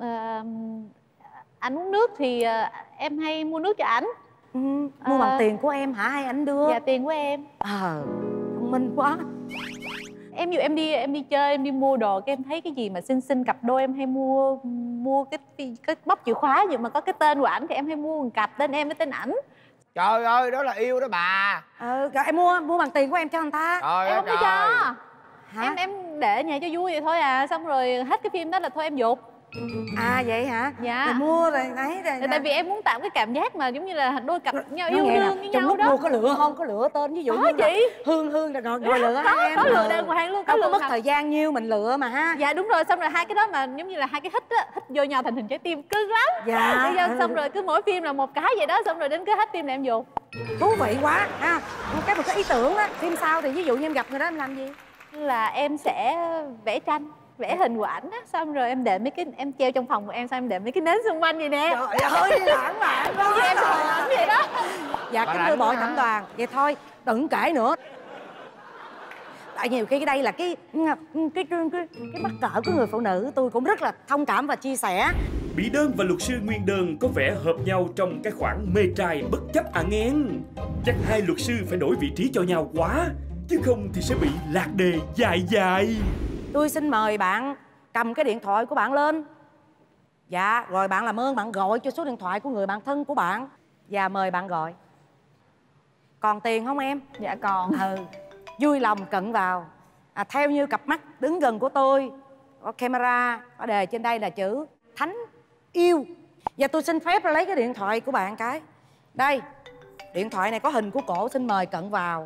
anh uống nước thì em hay mua nước cho ảnh. Mua bằng tiền của em hả hay anh đưa? Dạ tiền của em. Thông minh quá. Em dù em đi chơi, em đi mua đồ, cái em thấy cái gì mà xinh cặp đôi em hay mua cái bóc chìa khóa gì mà có cái tên của ảnh thì em hay mua một cặp tên em với tên ảnh. Trời ơi, đó là yêu đó bà. Em mua bằng tiền của em cho người ta. Trời Em không có trời. cho. Hả? Em để ở nhà cho vui vậy thôi à. Xong rồi hết cái phim đó là thôi em dục. À vậy hả? Dạ. Rồi mua rồi đấy rồi. Tại vì em muốn tạo cái cảm giác mà giống như là đôi cặp nhau Nó yêu nghe đương nè, với trong nhau lúc đó. mua có lựa không? Có lựa tên ví dụ Có như là chị. Hương là rồi lựa hai em. Có lựa đàng hoàng luôn. Đâu có lựa mất thật. thời gian nhiêu mình lựa mà ha. Dạ đúng rồi, xong rồi hai cái đó mà giống như là hai cái hít á, hít vô nhau thành hình trái tim cưng lắm. Dạ. Xong rồi cứ mỗi phim là một cái vậy đó, xong rồi đến cứ hết phim là em dục. Thú vị quá ha. Một cái ý tưởng á, phim sau thì ví dụ như em gặp người đó em làm gì? Là em sẽ vẽ tranh, vẽ hình của ảnh á, xong rồi em để mấy cái em treo trong phòng của em, xong em để mấy cái nến xung quanh vậy nè. Trời ơi lãng mạn đó. Em ảnh vậy đó. Dạ kính thưa bội thẩm đoàn, vậy thôi đừng kể nữa. Tại nhiều khi cái đây là cái mắc cỡ của người phụ nữ, tôi cũng rất là thông cảm và chia sẻ. Bị đơn và luật sư nguyên đơn có vẻ hợp nhau trong cái khoản mê trai bất chấp à nghen. Chắc hai luật sư phải đổi vị trí cho nhau quá, chứ không thì sẽ bị lạc đề dài. Tôi xin mời bạn cầm cái điện thoại của bạn lên. Dạ, rồi bạn làm ơn bạn gọi cho số điện thoại của người bạn thân của bạn. Và mời bạn gọi. Còn tiền không em? Dạ còn. Vui lòng cận vào. Theo như cặp mắt đứng gần của tôi, có camera, có đề trên đây là chữ Thánh Yêu. Và tôi xin phép lấy cái điện thoại của bạn cái. Đây, điện thoại này có hình của cổ, xin mời cận vào.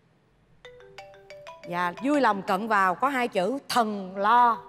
Và vui lòng cận vào, có hai chữ thần lo.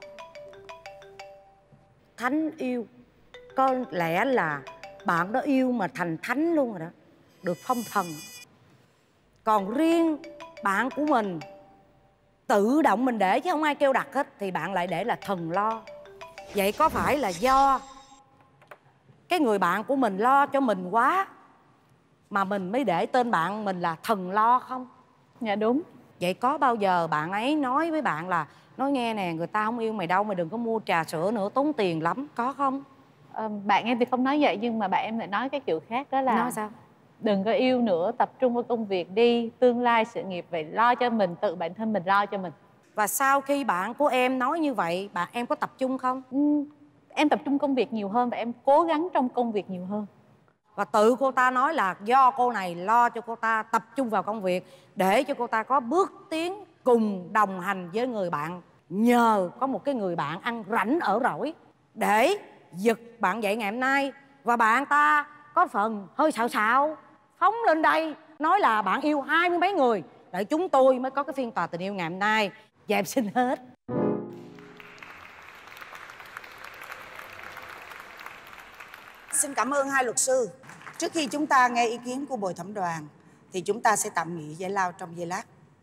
Thánh yêu. Có lẽ là bạn đó yêu mà thành thánh luôn rồi đó, được phong thần. Còn riêng bạn của mình tự động mình để chứ không ai kêu đặt hết, thì bạn lại để là thần lo. Vậy có phải là do cái người bạn của mình lo cho mình quá mà mình mới để tên bạn mình là thần lo không? Dạ đúng. Vậy có bao giờ bạn ấy nói với bạn là nói nghe nè, người ta không yêu mày đâu, mày đừng có mua trà sữa nữa, tốn tiền lắm, có không? Bạn em thì không nói vậy, nhưng mà bạn em lại nói cái kiểu khác, đó là nói sao? Đừng có yêu nữa, tập trung vào công việc đi, tương lai sự nghiệp vậy lo cho mình, tự bản thân mình lo cho mình. Và sau khi bạn của em nói như vậy, bạn em có tập trung không? Em tập trung công việc nhiều hơn và em cố gắng trong công việc nhiều hơn. Và tự cô ta nói là do cô này lo cho cô ta tập trung vào công việc, để cho cô ta có bước tiến cùng đồng hành với người bạn. Nhờ có một cái người bạn ăn rảnh ở rỗi để giật bạn dậy ngày hôm nay. Và bạn ta có phần hơi xạo phóng lên đây nói là bạn yêu 20 mấy người, để chúng tôi mới có cái phiên tòa tình yêu ngày hôm nay. Và em xin hết. Xin cảm ơn hai luật sư. Trước khi chúng ta nghe ý kiến của bồi thẩm đoàn thì chúng ta sẽ tạm nghỉ giải lao trong giây lát.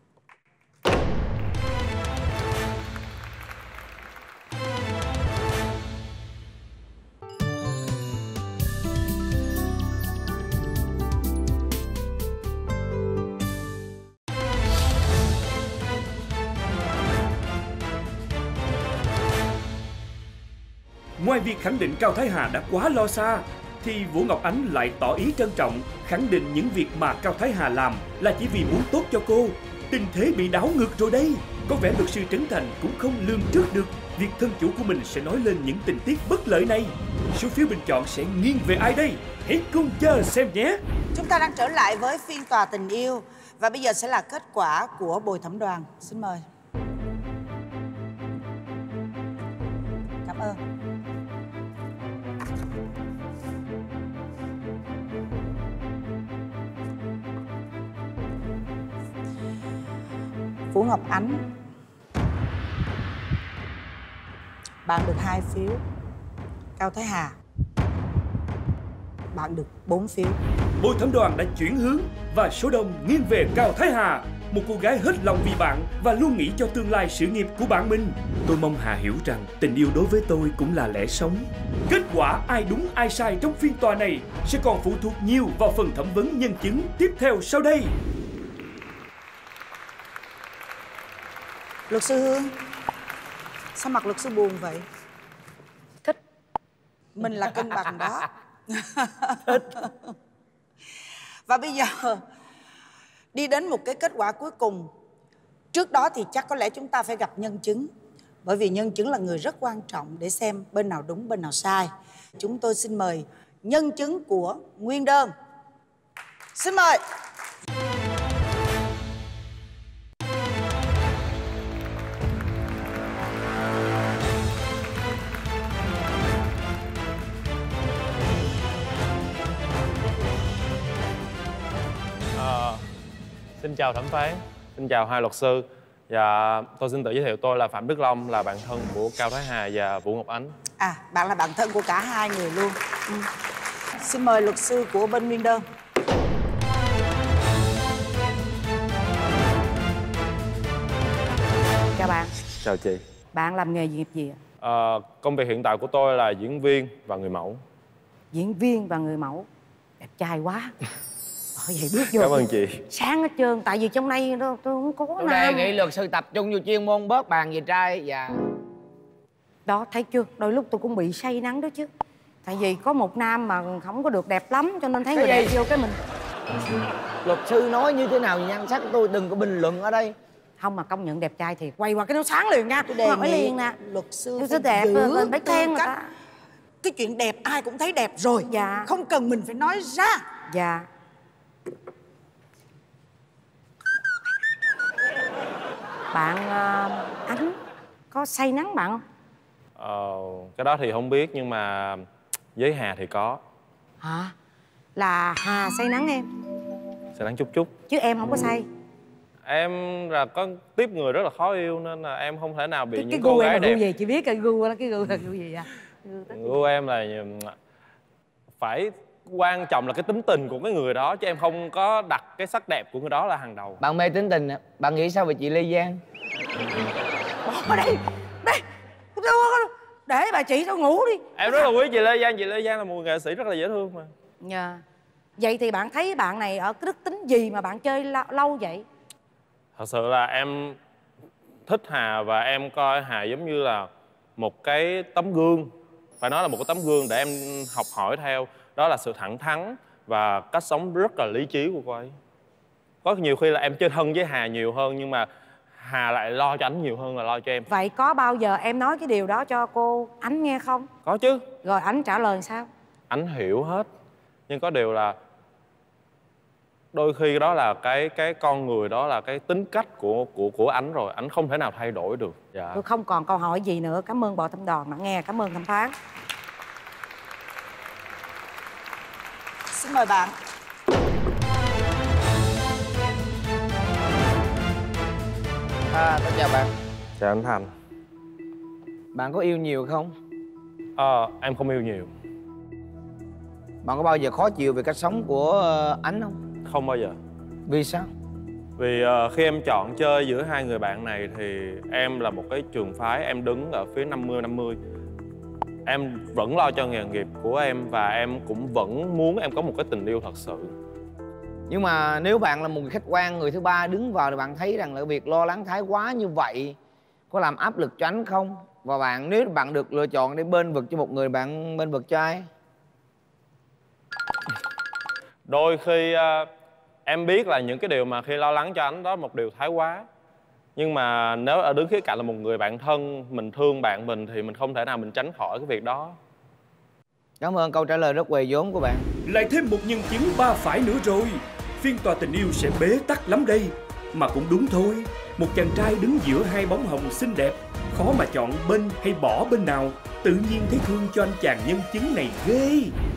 Ngoài việc khẳng định Cao Thái Hà đã quá lo xa, thì Vũ Ngọc Ánh lại tỏ ý trân trọng, khẳng định những việc mà Cao Thái Hà làm là chỉ vì muốn tốt cho cô. Tình thế bị đảo ngược rồi đây. Có vẻ luật sư Trấn Thành cũng không lường trước được việc thân chủ của mình sẽ nói lên những tình tiết bất lợi này. Số phiếu bình chọn sẽ nghiêng về ai đây? Hãy cùng chờ xem nhé. Chúng ta đang trở lại với phiên tòa tình yêu và bây giờ sẽ là kết quả của bồi thẩm đoàn. Xin mời. Cảm ơn. Vũ Ngọc Ánh, bạn được 2 phiếu. Cao Thái Hà, bạn được 4 phiếu. Bồi thẩm đoàn đã chuyển hướng và số đông nghiêng về Cao Thái Hà, một cô gái hết lòng vì bạn và luôn nghĩ cho tương lai sự nghiệp của bạn mình. Tôi mong Hà hiểu rằng tình yêu đối với tôi cũng là lẽ sống. Kết quả ai đúng ai sai trong phiên tòa này sẽ còn phụ thuộc nhiều vào phần thẩm vấn nhân chứng tiếp theo sau đây. Luật sư Hương, sao mặt luật sư buồn vậy? Thích. Mình là cân bằng đó. Thích. Và bây giờ đi đến một cái kết quả cuối cùng. Trước đó thì chắc có lẽ chúng ta phải gặp nhân chứng, bởi vì nhân chứng là người rất quan trọng để xem bên nào đúng bên nào sai. Chúng tôi xin mời nhân chứng của nguyên đơn. Xin mời. Xin chào thẩm phán, xin chào hai luật sư. Và tôi xin tự giới thiệu, tôi là Phạm Đức Long, là bạn thân của Cao Thái Hà và Vũ Ngọc Ánh. À, bạn là bạn thân của cả hai người luôn. Xin mời luật sư của bên nguyên đơn. Chào bạn. Chào chị. Bạn làm nghề nghiệp gì ạ? Công việc hiện tại của tôi là diễn viên và người mẫu. Diễn viên và người mẫu. Đẹp trai quá. Bởi vậy bước vô. Cảm ơn chị. Sáng hết trơn, tại vì trong đây tôi không có Tôi nam. đề nghị luật sư tập trung vô chuyên môn, bớt bàn về trai và... Đó, thấy chưa? Đôi lúc tôi cũng bị say nắng đó chứ. Tại vì có một nam mà không có được đẹp lắm, cho nên thấy người đẹp vô cái mình... Luật sư nói như thế nào về nhan sắc của tôi, đừng có bình luận ở đây. Không, mà công nhận đẹp trai thì quay qua cái nó sáng liền nha. Tôi đề nghị liền nè. luật sư phải đẹp lên bấy khen người ta. Cái chuyện đẹp ai cũng thấy đẹp rồi. Dạ. Không cần mình phải nói ra. Dạ. Bạn Ánh có say nắng bạn không? Cái đó thì không biết, nhưng mà với Hà thì có. Hả? Là Hà say nắng em? Say nắng chút chút. Chứ em không có say? Em là có tiếp người rất là khó yêu nên là em không thể nào bị những gu cô em gái là đẹp. gu gì? Chị biết cái gu là cái gu là gu gì vậy? Gu em là phải quan trọng là cái tính tình của cái người đó, chứ em không có đặt cái sắc đẹp của người đó là hàng đầu. Bạn mê tính tình, bạn nghĩ sao về chị Lê Giang? Bỏ đây! Đây! Để bà chị tao ngủ đi. Em rất là quý chị Lê Giang. Chị Lê Giang là một nghệ sĩ rất là dễ thương mà. Dạ. Vậy thì bạn thấy bạn này ở cái đức tính gì mà bạn chơi lâu vậy? Thật sự là em thích Hà và em coi Hà giống như là một cái tấm gương. Phải nói là một cái tấm gương để em học hỏi theo. Đó là sự thẳng thắn và cách sống rất là lý trí của cô ấy. Có nhiều khi là em chơi thân với Hà nhiều hơn, nhưng mà Hà lại lo cho ảnh nhiều hơn là lo cho em. Vậy có bao giờ em nói cái điều đó cho cô Ánh nghe không? Có chứ. Rồi ảnh trả lời sao? Ảnh hiểu hết. Nhưng có điều là đôi khi đó là cái con người, đó là cái tính cách của ảnh rồi. Ảnh không thể nào thay đổi được. Dạ. Tôi không còn câu hỏi gì nữa. Cảm ơn bồi thẩm đoàn đã nghe. Cảm ơn thẩm phán. Xin mời bạn. Tôi chào bạn. Chào anh Thành. Bạn có yêu nhiều không? Em không yêu nhiều. Bạn có bao giờ khó chịu về cách sống của Ánh không? Không bao giờ. Vì sao? Vì khi em chọn chơi giữa hai người bạn này thì em là một cái trường phái, em đứng ở phía 50-50. Em vẫn lo cho nghề nghiệp của em và em cũng vẫn muốn em có một cái tình yêu thật sự. Nhưng mà nếu bạn là một người khách quan, người thứ ba đứng vào thì bạn thấy rằng là việc lo lắng thái quá như vậy có làm áp lực cho Ánh không? Và nếu bạn được lựa chọn để bên vực cho một người, bạn bên vực cho ai? Đôi khi em biết là những cái điều mà khi lo lắng cho Ánh đó một điều thái quá. Nhưng mà nếu ở đứng khía cạnh là một người bạn thân, mình thương bạn mình thì mình không thể nào mình tránh khỏi cái việc đó. Cảm ơn câu trả lời rất huề vốn của bạn. Lại thêm một nhân chứng ba phải nữa rồi. Phiên tòa tình yêu sẽ bế tắc lắm đây. Mà cũng đúng thôi, một chàng trai đứng giữa hai bóng hồng xinh đẹp, khó mà chọn bên hay bỏ bên nào. Tự nhiên thấy thương cho anh chàng nhân chứng này ghê.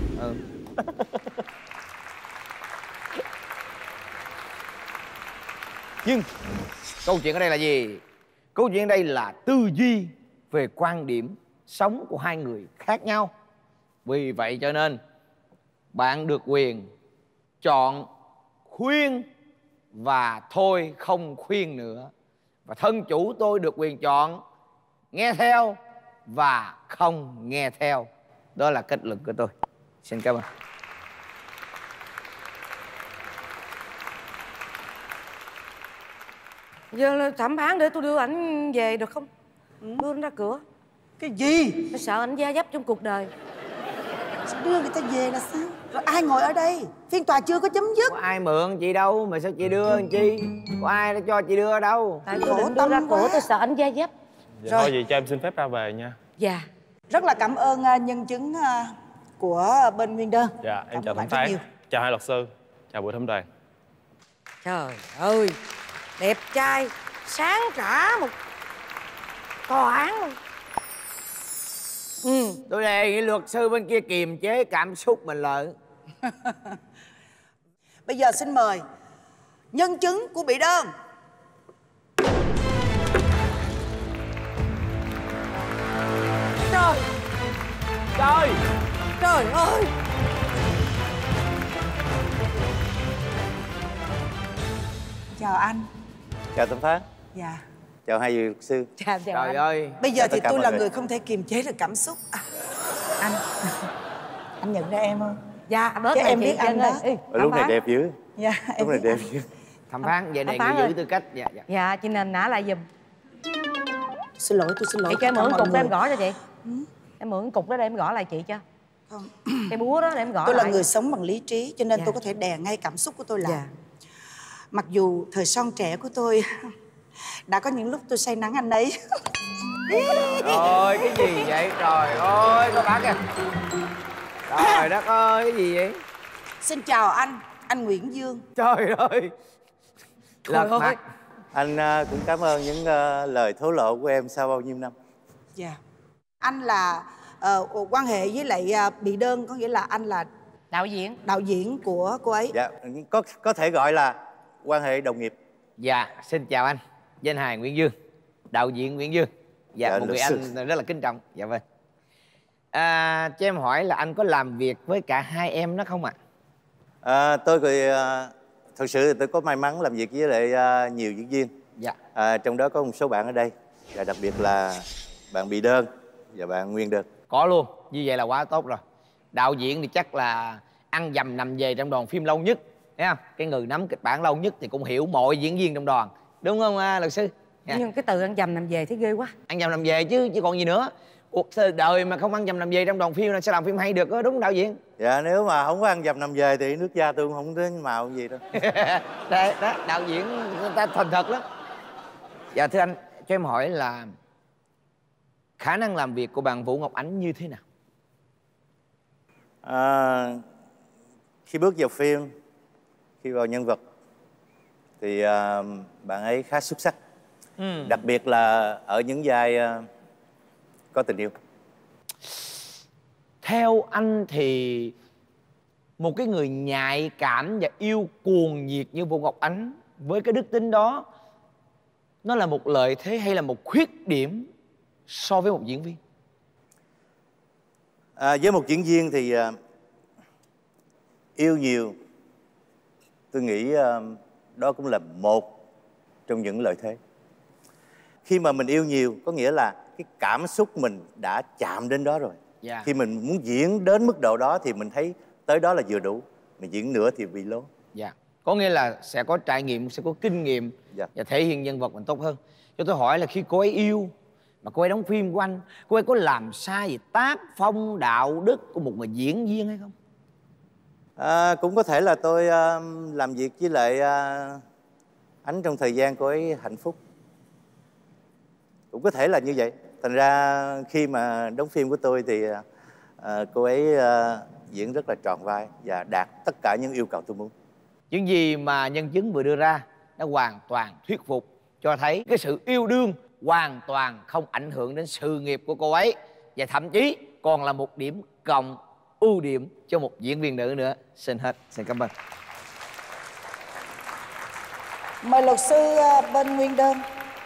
Nhưng câu chuyện ở đây là gì? Câu chuyện ở đây là tư duy về quan điểm sống của hai người khác nhau. Vì vậy cho nên bạn được quyền chọn khuyên và thôi không khuyên nữa. Và thân chủ tôi được quyền chọn nghe theo và không nghe theo. Đó là kết luận của tôi. Xin cảm ơn. Giờ là thẩm phán để tôi đưa ảnh về được không? Đưa ảnh ra cửa. Cái gì? Tôi sợ ảnh gia dấp trong cuộc đời. Đưa người ta về là sao? Rồi ai ngồi ở đây? Phiên tòa chưa có chấm dứt. Có ai mượn chị đâu mà sao chị đưa làm chi? Có ai đã cho chị đưa đâu? Tại tôi định đưa ra cửa, tôi sợ ảnh gia dấp. Vậy thôi vậy cho em xin phép ra về nha. Dạ. Rất là cảm ơn nhân chứng của bên nguyên đơn. Dạ, em chào bạn thẩm rất phán. nhiều. Chào hai luật sư. Chào buổi thẩm đoàn. Trời ơi, đẹp trai, sáng cả một tòa án luôn. Tôi đề nghị luật sư bên kia kiềm chế cảm xúc mình lại. Bây giờ xin mời nhân chứng của bị đơn. Trời, Trời! trời ơi. Chào anh. Chào thẩm phán. Dạ. Chào hai vị luật sư. Chào Trời anh. ơi! Bây giờ Chào thì tất cả tôi mọi là người. người không thể kiềm chế được cảm xúc. Anh nhận ra em không? Dạ, bớt Chứ này em chị biết anh Trân đó. ơi. Lúc này đẹp dữ. Dạ, em Lúc này biết đẹp anh. dữ. Thẩm phán về đề Thẩm phán nghị ơi. giữ tư cách. Dạ, dạ. Dạ, chị nền nã lại giùm. Xin lỗi, tôi xin lỗi. Chị cho em tất cả mượn mọi cục để em người. gõ cho chị. Em mượn cục đó để em gõ lại chị cho. Không. Cái búa đó để em gõ Tôi lại. là người sống bằng lý trí cho nên Dạ. tôi có thể đè ngay cảm xúc của tôi lại. Dạ. Mặc dù thời son trẻ của tôi đã có những lúc tôi say nắng anh ấy. Ôi cái gì vậy? Trời ơi coi bác kìa. Trời đất ơi cái gì vậy? Xin chào anh Nguyễn Dương. Trời ơi! Lật ơi. mặt. Anh cũng cảm ơn những lời thổ lộ của em sau bao nhiêu năm. Dạ. Anh là quan hệ với lại bị đơn, có nghĩa là anh là Đạo diễn của cô ấy. Dạ, có thể gọi là quan hệ đồng nghiệp. Dạ xin chào anh. Danh hài Nguyễn Dương, đạo diễn Nguyễn Dương. Dạ, Dạ, một người luật sư. anh rất là kính trọng. Dạ vâng. Cho em hỏi là anh có làm việc với cả hai em đó không ạ? Tôi thì thật sự thì tôi có may mắn làm việc với lại nhiều diễn viên. Dạ. Trong đó có một số bạn ở đây, và đặc biệt là bạn bị đơn và bạn nguyên đơn. Có luôn, như vậy là quá tốt rồi. Đạo diễn thì chắc là ăn dầm nằm về trong đoàn phim lâu nhất, thấy không? Cái người nắm kịch bản lâu nhất thì cũng hiểu mọi diễn viên trong đoàn, đúng không luật sư? Dạ. Nhưng cái từ ăn dầm nằm về thấy ghê quá. Ăn dầm nằm về chứ còn gì nữa. Cuộc đời mà không ăn dầm nằm về trong đoàn phim là sẽ làm phim hay được đó, đúng không đạo diễn? Dạ, nếu mà không có ăn dầm nằm về thì nước da tôi cũng không đến màu gì đâu. Đấy, đó, đạo diễn người ta thành thật lắm. Dạ thưa anh, cho em hỏi là khả năng làm việc của bạn Vũ Ngọc Ánh như thế nào? Khi bước vào phim, khi vào nhân vật thì bạn ấy khá xuất sắc. Đặc biệt là ở những vai có tình yêu. Theo anh thì một cái người nhạy cảm và yêu cuồng nhiệt như Vũ Ngọc Ánh với cái đức tính đó, nó là một lợi thế hay là một khuyết điểm so với một diễn viên? Với một diễn viên thì yêu nhiều, tôi nghĩ đó cũng là một trong những lợi thế. Khi mà mình yêu nhiều có nghĩa là cái cảm xúc mình đã chạm đến đó rồi. Khi mình muốn diễn đến mức độ đó thì mình thấy tới đó là vừa đủ. Mình diễn nữa thì bị lố. Có nghĩa là sẽ có trải nghiệm, sẽ có kinh nghiệm và thể hiện nhân vật mình tốt hơn. Cho tôi hỏi là khi cô ấy yêu mà cô ấy đóng phim của anh, cô ấy có làm sai gì tác phong đạo đức của một người diễn viên hay không? Cũng có thể là tôi làm việc với lại Ánh trong thời gian cô ấy hạnh phúc. Cũng có thể là như vậy. Thành ra khi mà đóng phim của tôi thì cô ấy diễn rất là tròn vai và đạt tất cả những yêu cầu tôi muốn. Những gì mà nhân chứng vừa đưa ra đã hoàn toàn thuyết phục, cho thấy cái sự yêu đương hoàn toàn không ảnh hưởng đến sự nghiệp của cô ấy, và thậm chí còn là một điểm cộng, ưu điểm cho một diễn viên nữ nữa. Xin hết, xin cảm ơn. Mời luật sư bên Nguyên Đơn.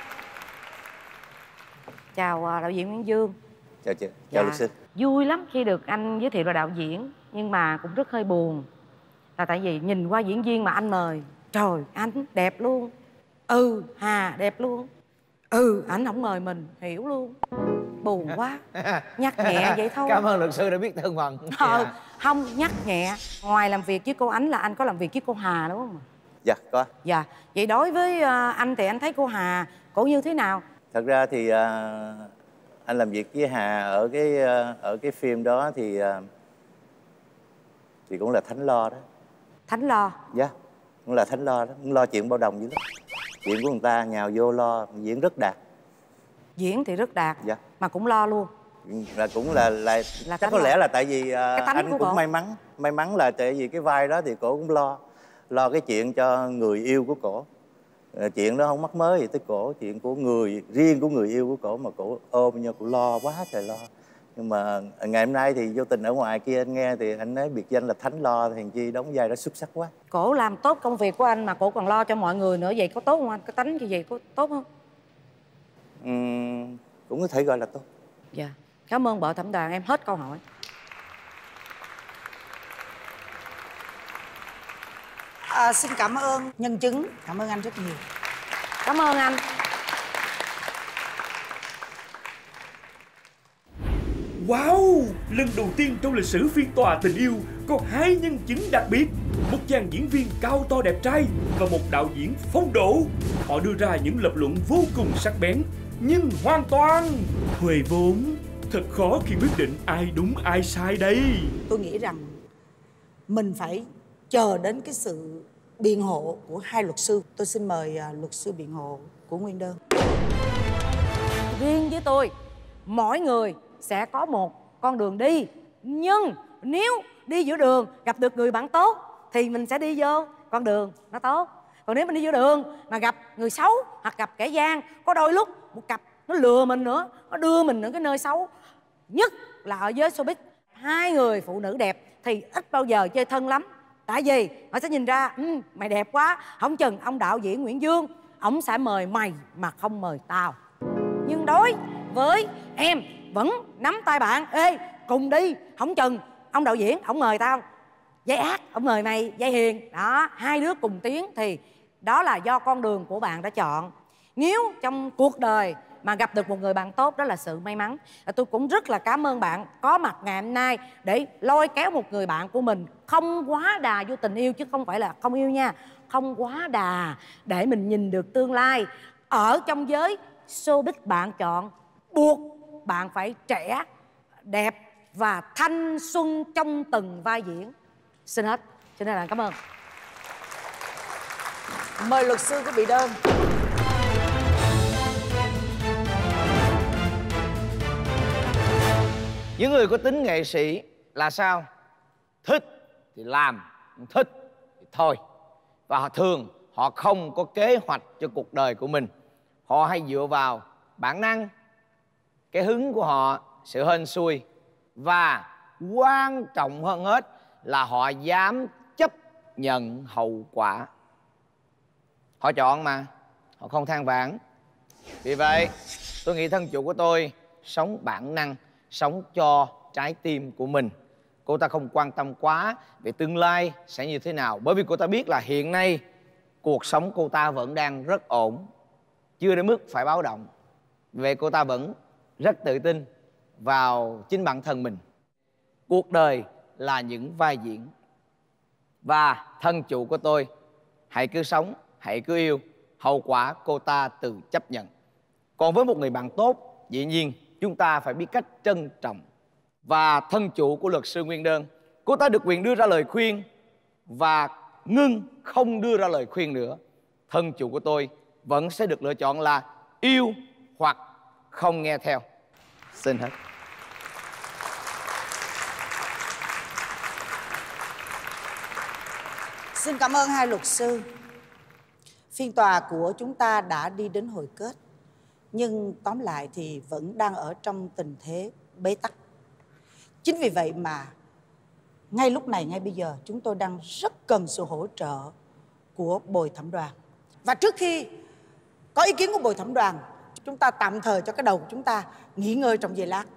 Chào đạo diễn Nguyễn Dương. Chào chị, chào luật sư. Vui lắm khi được anh giới thiệu là đạo diễn, nhưng mà cũng rất hơi buồn. Là tại vì nhìn qua diễn viên mà anh mời, trời, anh đẹp luôn. Hà đẹp luôn. Anh không mời mình, hiểu luôn. Buồn quá. Nhắc nhẹ vậy thôi. Cảm ơn luật sư đã biết thân phận. Không, nhắc nhẹ. Ngoài làm việc với cô Ánh là anh có làm việc với cô Hà đúng không? Dạ, có. Dạ. Vậy đối với anh thì anh thấy cô Hà, cổ như thế nào? Thật ra thì anh làm việc với Hà ở cái phim đó thì cũng là thánh lo đó. Thánh lo? Dạ, cũng là thánh lo đó, cũng lo chuyện bao đồng dữ lắm. Chuyện của người ta nhào vô lo, diễn rất đạt. Diễn thì rất đạt. Dạ. Mà cũng lo luôn. Là cũng là chắc có lẽ là tại vì anh cũng may mắn là tại vì cái vai đó thì cổ cũng lo cái chuyện cho người yêu của cổ. Chuyện đó không mắc mới gì tới cổ, chuyện của riêng của người yêu của cổ mà cổ ôm nhau, cổ lo quá trời lo. Nhưng mà ngày hôm nay thì vô tình ở ngoài kia anh nghe thì anh nói biệt danh là thánh lo, thì chi đóng vai đó xuất sắc quá. Cổ làm tốt công việc của anh mà cổ còn lo cho mọi người nữa, vậy có tốt không anh? Cái tánh như vậy có tốt không? Cũng có thể gọi là tốt. Dạ. Cảm ơn bộ thẩm đoàn, em hết câu hỏi. Xin cảm ơn nhân chứng. Cảm ơn anh rất nhiều. Cảm ơn anh. Wow! Lần đầu tiên trong lịch sử phiên tòa tình yêu có hai nhân chứng đặc biệt. Một chàng diễn viên cao to đẹp trai và một đạo diễn phong độ. Họ đưa ra những lập luận vô cùng sắc bén nhưng hoàn toàn huề vốn. Thật khó khi quyết định ai đúng ai sai đây. Tôi nghĩ rằng mình phải chờ đến cái sự biện hộ của hai luật sư. Tôi xin mời luật sư biện hộ của Nguyên Đơn. Riêng với tôi, mỗi người sẽ có một con đường đi. Nhưng nếu đi giữa đường gặp được người bạn tốt thì mình sẽ đi vô con đường nó tốt. Còn nếu mình đi giữa đường mà gặp người xấu hoặc gặp kẻ gian, có đôi lúc một cặp nó lừa mình nữa, nó đưa mình đến cái nơi xấu. Nhất là ở giới showbiz, hai người phụ nữ đẹp thì ít bao giờ chơi thân lắm. Tại vì họ sẽ nhìn ra mày đẹp quá, không chừng ông đạo diễn Nguyễn Dương ổng sẽ mời mày mà không mời tao. Nhưng đối với em vẫn nắm tay bạn, ê cùng đi, không chừng ông đạo diễn ổng mời tao Giai Ác, ổng mời mày Giai Hiền. Đó, hai đứa cùng tiến thì đó là do con đường của bạn đã chọn. Nếu trong cuộc đời mà gặp được một người bạn tốt, đó là sự may mắn. Tôi cũng rất là cảm ơn bạn có mặt ngày hôm nay để lôi kéo một người bạn của mình không quá đà vô tình yêu, chứ không phải là không yêu nha, không quá đà, để mình nhìn được tương lai. Ở trong giới showbiz bạn chọn, buộc bạn phải trẻ, đẹp và thanh xuân trong từng vai diễn. Xin hết, cho nên là cảm ơn. Mời luật sư của bị đơn. Những người có tính nghệ sĩ là sao? Thích thì làm, không thích thì thôi. Và thường họ không có kế hoạch cho cuộc đời của mình. Họ hay dựa vào bản năng, cái hứng của họ, sự hên xui. Và quan trọng hơn hết là họ dám chấp nhận hậu quả. Họ chọn mà, họ không than vãn. Vì vậy, tôi nghĩ thân chủ của tôi sống bản năng, sống cho trái tim của mình. Cô ta không quan tâm quá về tương lai sẽ như thế nào, bởi vì cô ta biết là hiện nay cuộc sống cô ta vẫn đang rất ổn, chưa đến mức phải báo động. Vì vậy cô ta vẫn rất tự tin vào chính bản thân mình. Cuộc đời là những vai diễn, và thân chủ của tôi, hãy cứ sống, hãy cứ yêu, hậu quả cô ta tự chấp nhận. Còn với một người bạn tốt, dĩ nhiên chúng ta phải biết cách trân trọng. Và thân chủ của luật sư Nguyên Đơn, cô ta được quyền đưa ra lời khuyên và ngưng không đưa ra lời khuyên nữa. Thân chủ của tôi vẫn sẽ được lựa chọn là yêu hoặc không nghe theo. Xin hết. Xin cảm ơn hai luật sư. Phiên tòa của chúng ta đã đi đến hồi kết, nhưng tóm lại thì vẫn đang ở trong tình thế bế tắc. Chính vì vậy mà ngay lúc này, ngay bây giờ, chúng tôi đang rất cần sự hỗ trợ của bồi thẩm đoàn. Và trước khi có ý kiến của bồi thẩm đoàn, chúng ta tạm thời cho cái đầu của chúng ta nghỉ ngơi trong giây lát.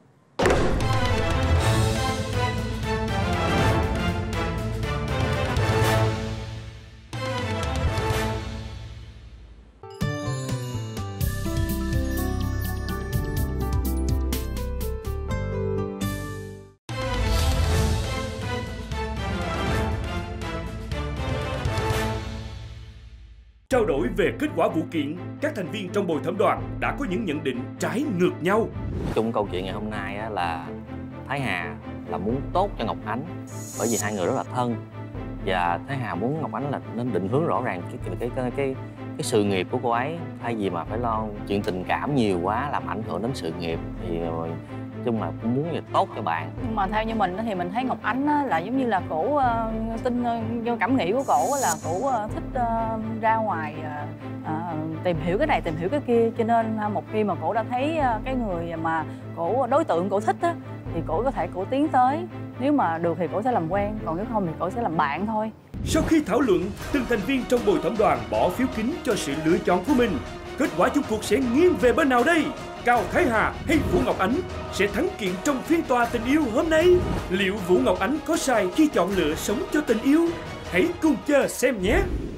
Trao đổi về kết quả vụ kiện, các thành viên trong bồi thẩm đoàn đã có những nhận định trái ngược nhau. Chung câu chuyện ngày hôm nay á, là Thái Hà là muốn tốt cho Ngọc Ánh, bởi vì hai người rất là thân, và Thái Hà muốn Ngọc Ánh là nên định hướng rõ ràng cái sự nghiệp của cô ấy, thay vì mà phải lo chuyện tình cảm nhiều quá làm ảnh hưởng đến sự nghiệp. Thì chung là cũng muốn tốt cho bạn. Nhưng mà theo như mình thì mình thấy Ngọc Ánh là giống như là cổ tin vô cảm nghĩ của cổ là cổ thích ra ngoài tìm hiểu cái này tìm hiểu cái kia, cho nên một khi mà cổ đã thấy cái người mà cổ đối tượng cổ thích á, thì cổ có thể cổ tiến tới, nếu mà được thì cổ sẽ làm quen, còn nếu không thì cổ sẽ làm bạn thôi. Sau khi thảo luận, từng thành viên trong bồi thẩm đoàn bỏ phiếu kín cho sự lựa chọn của mình. Kết quả chung cuộc sẽ nghiêng về bên nào đây? Cao Thái Hà hay Vũ Ngọc Ánh sẽ thắng kiện trong phiên tòa tình yêu hôm nay? Liệu Vũ Ngọc Ánh có sai khi chọn lựa sống cho tình yêu? Hãy cùng chờ xem nhé!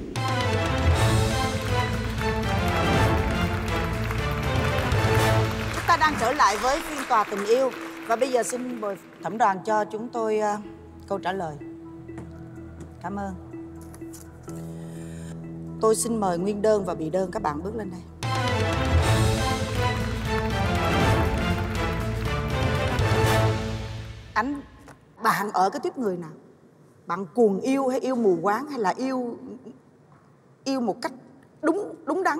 Chúng ta đang trở lại với phiên tòa tình yêu. Và bây giờ xin bồi thẩm đoàn cho chúng tôi câu trả lời. Cảm ơn. Tôi xin mời nguyên đơn và bị đơn các bạn bước lên đây. Ánh, bạn ở cái tiếp người nào? Bạn cuồng yêu hay yêu mù quáng, hay là yêu một cách đúng đắn,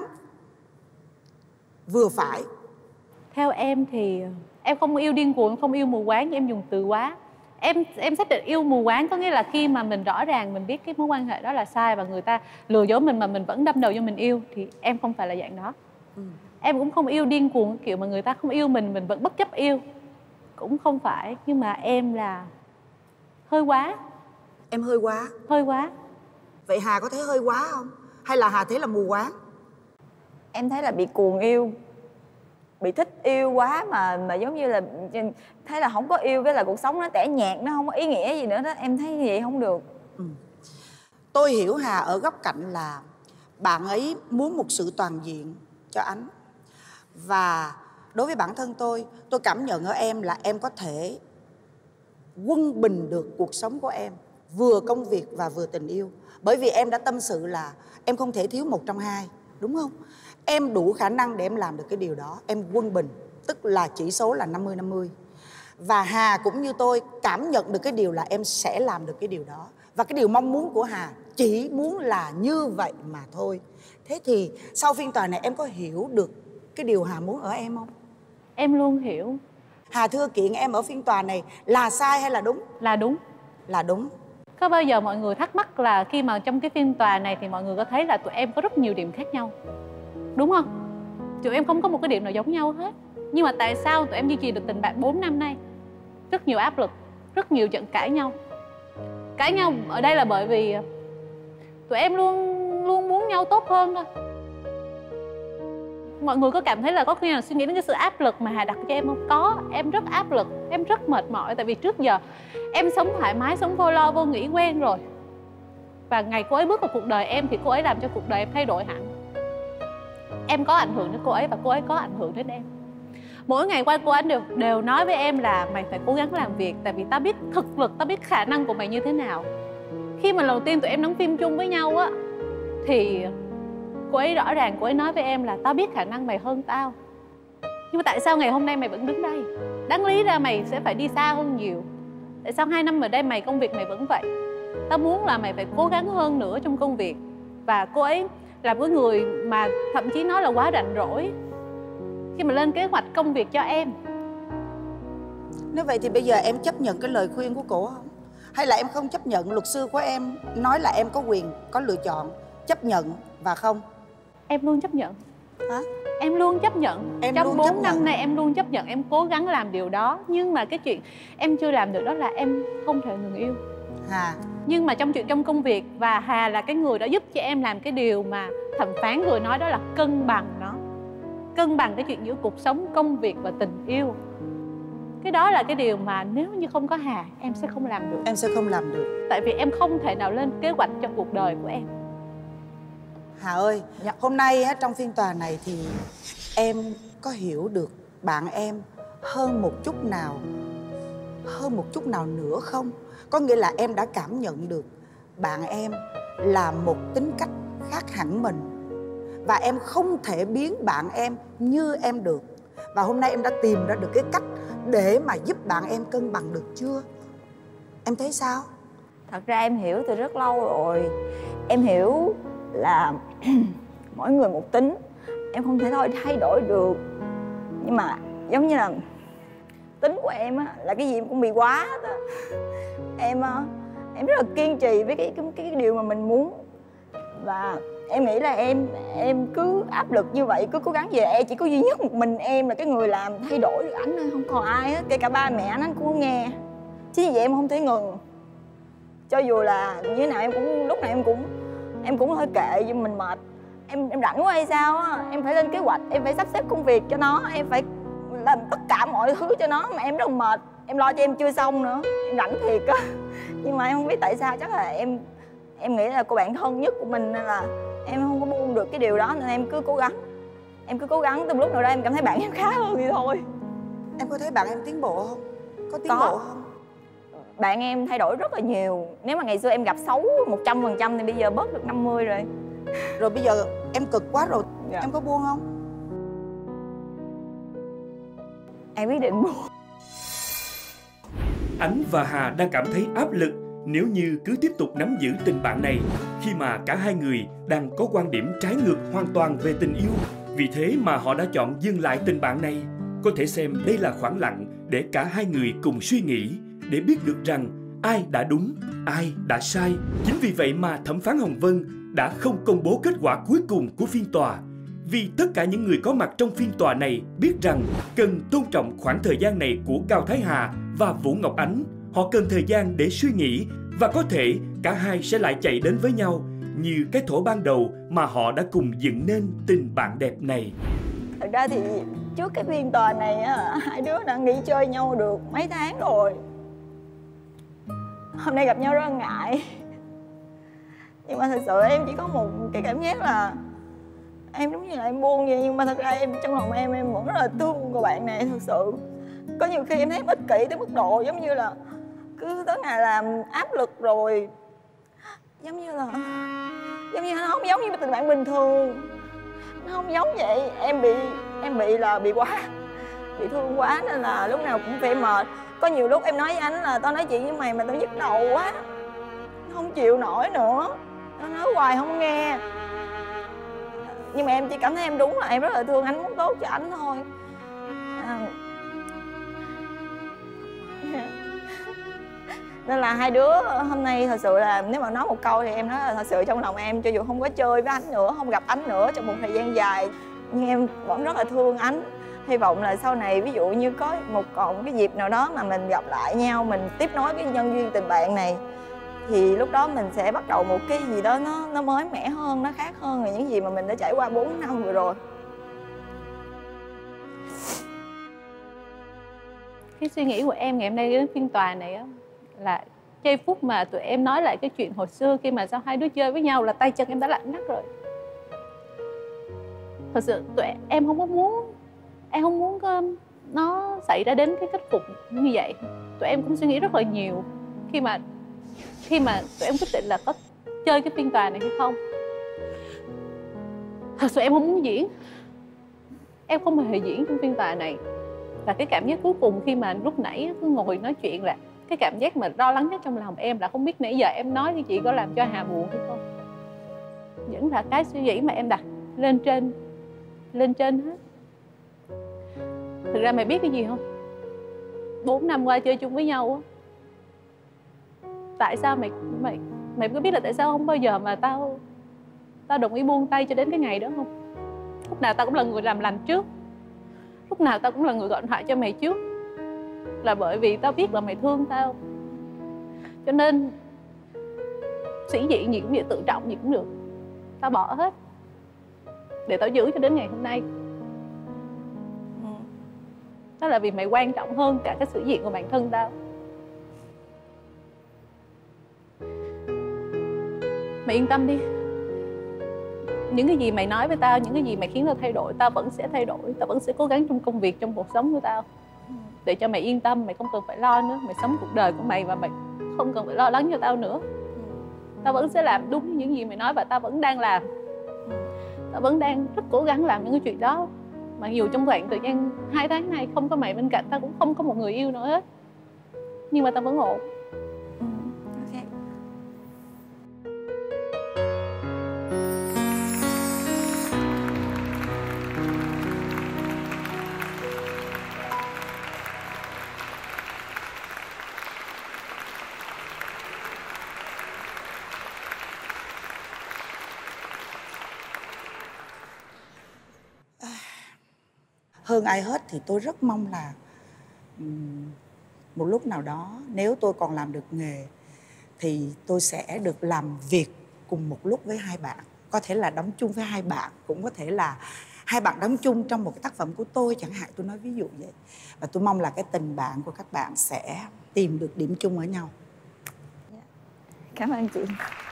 vừa phải? Theo em thì em không yêu điên cuồng, không yêu mù quáng, em dùng từ quá. Em xác định yêu mù quáng có nghĩa là khi mà mình rõ ràng mình biết cái mối quan hệ đó là sai và người ta lừa dối mình mà mình vẫn đâm đầu vô mình yêu, thì em không phải là dạng đó. Em cũng không yêu điên cuồng kiểu mà người ta không yêu mình vẫn bất chấp yêu, cũng không phải. Nhưng mà em là hơi quá. Em hơi quá? Hơi quá. Vậy Hà có thấy hơi quá không? Hay là Hà thấy là mù quáng? Em thấy là bị cuồng yêu, bị thích yêu quá mà giống như là thấy là không có yêu cái là cuộc sống nó tẻ nhạt, nó không có ý nghĩa gì nữa đó. Em thấy như vậy không được. Tôi hiểu Hà ở góc cạnh là bạn ấy muốn một sự toàn diện cho Ánh. Và đối với bản thân tôi cảm nhận ở em là em có thể quân bình được cuộc sống của em, vừa công việc và vừa tình yêu. Bởi vì em đã tâm sự là em không thể thiếu một trong hai, đúng không? Em đủ khả năng để em làm được cái điều đó. Em quân bình, tức là chỉ số là 50-50. Và Hà cũng như tôi cảm nhận được cái điều là em sẽ làm được cái điều đó. Và cái điều mong muốn của Hà chỉ muốn là như vậy mà thôi. Thế thì sau phiên tòa này em có hiểu được cái điều Hà muốn ở em không? Em luôn hiểu. Hà thưa kiện em ở phiên tòa này là sai hay là đúng? Là đúng. Là đúng. Có bao giờ mọi người thắc mắc là khi mà trong cái phiên tòa này thì mọi người có thấy là tụi em có rất nhiều điểm khác nhau, đúng không? Tụi em không có một cái điểm nào giống nhau hết. Nhưng mà tại sao tụi em duy trì được tình bạn 4 năm nay? Rất nhiều áp lực, rất nhiều trận cãi nhau. Cãi nhau ở đây là bởi vì tụi em luôn muốn nhau tốt hơn thôi. Mọi người có cảm thấy là có khi nào suy nghĩ đến cái sự áp lực mà Hà đặt cho em không? Có, em rất áp lực, em rất mệt mỏi. Tại vì trước giờ em sống thoải mái, sống vô lo vô nghĩ quen rồi. Và ngày cô ấy bước vào cuộc đời em thì cô ấy làm cho cuộc đời em thay đổi hẳn. Em có ảnh hưởng đến cô ấy và cô ấy có ảnh hưởng đến em. Mỗi ngày qua cô ấy đều nói với em là mày phải cố gắng làm việc. Tại vì tao biết thực lực, tao biết khả năng của mày như thế nào. Khi mà lần đầu tiên tụi em đóng phim chung với nhau á, thì cô ấy rõ ràng cô ấy nói với em là tao biết khả năng mày hơn tao, nhưng mà tại sao ngày hôm nay mày vẫn đứng đây? Đáng lý ra mày sẽ phải đi xa hơn nhiều. Tại sao 2 năm ở đây công việc mày vẫn vậy? Tao muốn là mày phải cố gắng hơn nữa trong công việc. Và cô ấy là một người mà thậm chí nói là quá rảnh rỗi khi mà lên kế hoạch công việc cho em. Nếu vậy thì bây giờ em chấp nhận cái lời khuyên của cổ không? Hay là em không chấp nhận? Luật sư của em nói là em có quyền, có lựa chọn chấp nhận và không. Em luôn chấp nhận. Hả? Em luôn chấp nhận. Em trong luôn 4 chấp nhận. năm nay em luôn chấp nhận, em cố gắng làm điều đó. Nhưng mà cái chuyện em chưa làm được đó là em không thể ngừng yêu Hà. Nhưng mà trong công việc, và Hà là cái người đã giúp cho em làm cái điều mà thẩm phán vừa nói, đó là cân bằng nó. Cân bằng cái chuyện giữa cuộc sống, công việc và tình yêu. Cái đó là cái điều mà nếu như không có Hà, em sẽ không làm được. Em sẽ không làm được. Tại vì em không thể nào lên kế hoạch cho cuộc đời của em. Hà ơi, hôm nay á, trong phiên tòa này thì em có hiểu được bạn em hơn một chút nào nữa không? Có nghĩa là em đã cảm nhận được bạn em là một tính cách khác hẳn mình, và em không thể biến bạn em như em được. Và hôm nay em đã tìm ra được cái cách để mà giúp bạn em cân bằng được chưa? Em thấy sao? Thật ra em hiểu từ rất lâu rồi. Em hiểu là mỗi người một tính, em không thể thay đổi được. Nhưng mà giống như là tính của em á, là cái gì em cũng bị quá đó. Em rất là kiên trì với cái điều mà mình muốn. Và em nghĩ là em cứ áp lực như vậy, cứ cố gắng về. Em chỉ có duy nhất một mình em là cái người làm thay đổi được ảnh thôi, không còn ai hết. Kể cả ba mẹ anh cũng không nghe. Chứ vì vậy em không thể ngừng. Cho dù là như thế nào em cũng, lúc nào em cũng hơi kệ, nhưng mình mệt. Em rảnh quá hay sao á, em phải lên kế hoạch, em phải sắp xếp công việc cho nó, em phải làm tất cả mọi thứ cho nó, mà em rất mệt. Em lo cho em chưa xong nữa, em rảnh thiệt á. Nhưng mà em không biết tại sao, chắc là em nghĩ là cô bạn thân nhất của mình, nên là em không có buông được cái điều đó, nên em cứ cố gắng. Em cứ cố gắng, từ lúc nào đó em cảm thấy bạn em khá hơn thì thôi. Em có thấy bạn em tiến bộ không? Có tiến bộ không? Bạn em thay đổi rất là nhiều. Nếu mà ngày xưa em gặp xấu 100% thì bây giờ bớt được 50 rồi. Rồi bây giờ em cực quá rồi, em có buông không? Em quyết định buông. Ánh và Hà đang cảm thấy áp lực nếu như cứ tiếp tục nắm giữ tình bạn này, khi mà cả hai người đang có quan điểm trái ngược hoàn toàn về tình yêu. Vì thế mà họ đã chọn dừng lại tình bạn này. Có thể xem đây là khoảng lặng để cả hai người cùng suy nghĩ, để biết được rằng ai đã đúng, ai đã sai. Chính vì vậy mà thẩm phán Hồng Vân đã không công bố kết quả cuối cùng của phiên tòa. Vì tất cả những người có mặt trong phiên tòa này biết rằng cần tôn trọng khoảng thời gian này của Cao Thái Hà và Vũ Ngọc Ánh. Họ cần thời gian để suy nghĩ, và có thể cả hai sẽ lại chạy đến với nhau như cái thuở ban đầu mà họ đã cùng dựng nên tình bạn đẹp này. Thật ra thì trước cái phiên tòa này hai đứa đã nghỉ chơi nhau được mấy tháng rồi. Hôm nay gặp nhau rất là ngại. Nhưng mà thật sự em chỉ có một cái cảm giác là em giống như là em buông vậy. Nhưng mà thật ra em trong lòng em vẫn rất là thương cô bạn này thật sự. Có nhiều khi em thấy em ích kỷ tới mức độ giống như là cứ tới ngày làm áp lực rồi, giống như nó không giống như tình bạn bình thường. Nó không giống vậy. Em bị quá, bị thương quá, nên là lúc nào cũng phải mệt. Có nhiều lúc em nói với anh là tao nói chuyện với mày mà tao nhức đầu quá, không chịu nổi nữa. Nó nói hoài không nghe. Nhưng mà em chỉ cảm thấy em đúng là em rất là thương anh, muốn tốt cho anh thôi. Nên là hai đứa hôm nay thật sự là nếu mà nói một câu thì em nói là thật sự trong lòng em, cho dù không có chơi với anh nữa, không gặp anh nữa trong một thời gian dài, nhưng em vẫn rất là thương anh. Hy vọng là sau này ví dụ như có còn cái dịp nào đó mà mình gặp lại nhau, mình tiếp nối cái nhân duyên tình bạn này, thì lúc đó mình sẽ bắt đầu một cái gì đó nó mới mẻ hơn, nó khác hơn là những gì mà mình đã trải qua 4 năm vừa rồi. Cái suy nghĩ của em ngày hôm nay đến phiên tòa này á, là giây phút mà tụi em nói lại cái chuyện hồi xưa khi mà sao hai đứa chơi với nhau là tay chân em đã lạnh ngắt rồi. Thật sự tụi em không có muốn, em không muốn nó xảy ra đến cái kết cục như vậy. Tụi em cũng suy nghĩ rất là nhiều khi mà tụi em quyết định là có chơi cái phiên tòa này hay không. Thật sự em không muốn diễn, em không hề diễn trong phiên tòa này. Và cái cảm giác cuối cùng khi mà lúc nãy cứ ngồi nói chuyện là cái cảm giác mà lo lắng nhất trong lòng em là không biết nãy giờ em nói thì chị có làm cho Hà buồn hay không. Vẫn là cái suy nghĩ mà em đặt lên trên hết. Thực ra mày biết cái gì không? 4 năm qua chơi chung với nhau á, tại sao mày có biết là tại sao không bao giờ mà tao đồng ý buông tay cho đến cái ngày đó không? Lúc nào tao cũng là người làm lành trước, lúc nào tao cũng là người gọi điện thoại cho mày trước, là bởi vì tao biết là mày thương tao. Cho nên sĩ diện gì cũng được, tự trọng gì cũng được, tao bỏ hết để tao giữ cho đến ngày hôm nay. Đó là vì mày quan trọng hơn cả cái sĩ diện của bản thân tao. Mày yên tâm đi, những cái gì mày nói với tao, những cái gì mày khiến tao thay đổi, tao vẫn sẽ thay đổi. Tao vẫn sẽ cố gắng trong công việc, trong cuộc sống của tao, để cho mày yên tâm. Mày không cần phải lo nữa, mày sống cuộc đời của mày và mày không cần phải lo lắng cho tao nữa. Tao vẫn sẽ làm đúng những gì mày nói và tao vẫn đang làm. Tao vẫn đang rất cố gắng làm những cái chuyện đó. Mặc dù trong khoảng thời gian 2 tháng này không có mày bên cạnh, tao cũng không có một người yêu nữa hết, nhưng mà tao vẫn ổn. Ok. Hơn ai hết thì tôi rất mong là một lúc nào đó nếu tôi còn làm được nghề thì tôi sẽ được làm việc cùng một lúc với hai bạn. Có thể là đóng chung với hai bạn, cũng có thể là hai bạn đóng chung trong một cái tác phẩm của tôi chẳng hạn, tôi nói ví dụ vậy. Và tôi mong là cái tình bạn của các bạn sẽ tìm được điểm chung ở nhau. Cảm ơn chị.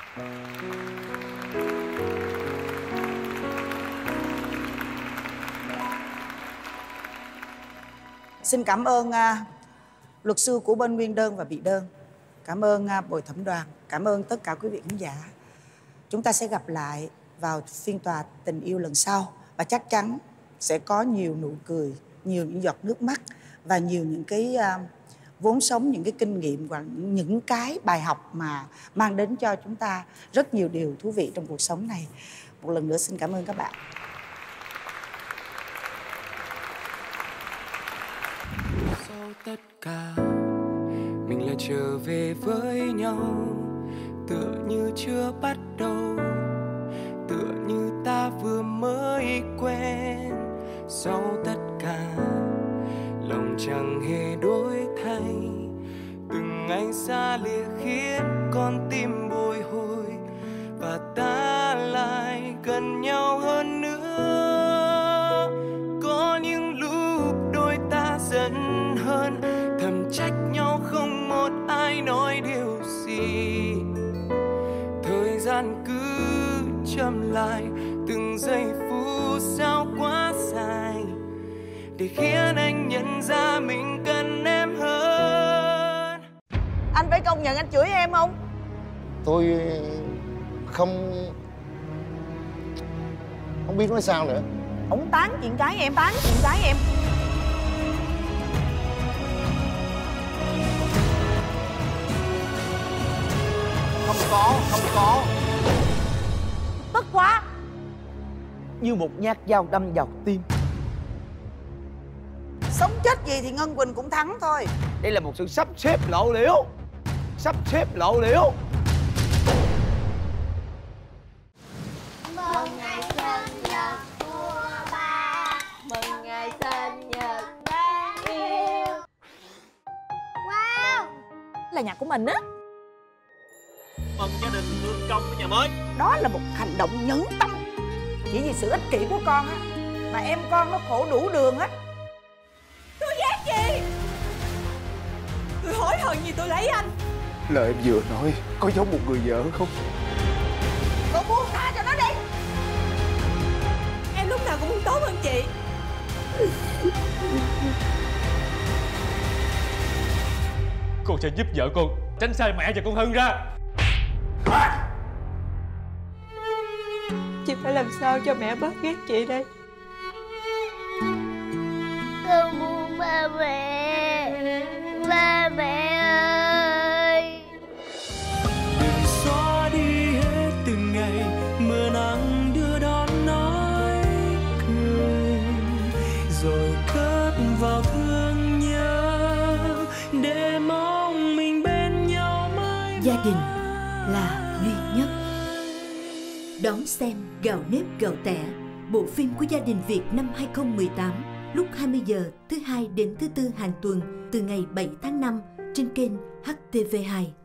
Xin cảm ơn luật sư của bên nguyên đơn và bị đơn. Cảm ơn bồi thẩm đoàn. Cảm ơn tất cả quý vị khán giả. Chúng ta sẽ gặp lại vào phiên tòa tình yêu lần sau. Và chắc chắn sẽ có nhiều nụ cười, nhiều những giọt nước mắt và nhiều những cái vốn sống, những cái kinh nghiệm và những cái bài học mà mang đến cho chúng ta rất nhiều điều thú vị trong cuộc sống này. Một lần nữa xin cảm ơn các bạn. Sau tất cả mình lại trở về với nhau, tựa như chưa bắt đầu, tựa như ta vừa mới quen. Sau tất cả lòng chẳng hề đổi thay, từng ngày xa lìa khiến con tim bồi hồi, và ta lại gần nhau hơn nữa. Có những lúc đôi ta giận hơn, thầm trách nhau không một ai nói điều gì. Thời gian cứ chậm lại, từng giây phút sao quá dài, để khiến anh nhận ra mình cần em hơn. Anh phải công nhận anh chửi em không? Tôi không biết nói sao nữa. Ổng tán chuyện gái em, tán chuyện gái em. Không có. Tức quá. Như một nhát dao đâm vào tim. Sống chết gì thì Ngân Quỳnh cũng thắng thôi. Đây là một sự sắp xếp lộ liễu. Sắp xếp lộ liễu. Mừng ngày sinh nhật của ba, mừng ngày sinh nhật đáng yêu. Wow, Là nhạc của mình á. Mừng gia đình hương công của nhà mới. Đó là một hành động nhẫn tâm. Chỉ vì sự ích kỷ của con á mà em con nó khổ đủ đường hết. Tôi ghét gì? hối hận gì tôi lấy anh. Lời em vừa nói có giống một người vợ không? Cô buông tha cho nó đi. Em lúc nào cũng muốn tốt hơn chị. Con sẽ giúp vợ con tránh xa mẹ và con Hân ra. Chị phải làm sao cho mẹ bớt ghét chị đây? Con muốn ba mẹ. Ba mẹ ơi. Đừng xóa đi hết từng ngày mưa nắng đưa đón nói cười, rồi cất vào thương nhớ để mong mình bên nhau mãi. Gia đình là duy nhất. Đón xem Gạo nếp gạo tẻ, bộ phim của Gia đình Việt năm 2018, lúc 20 giờ thứ hai đến thứ tư hàng tuần từ ngày 7 tháng 5 trên kênh HTV2.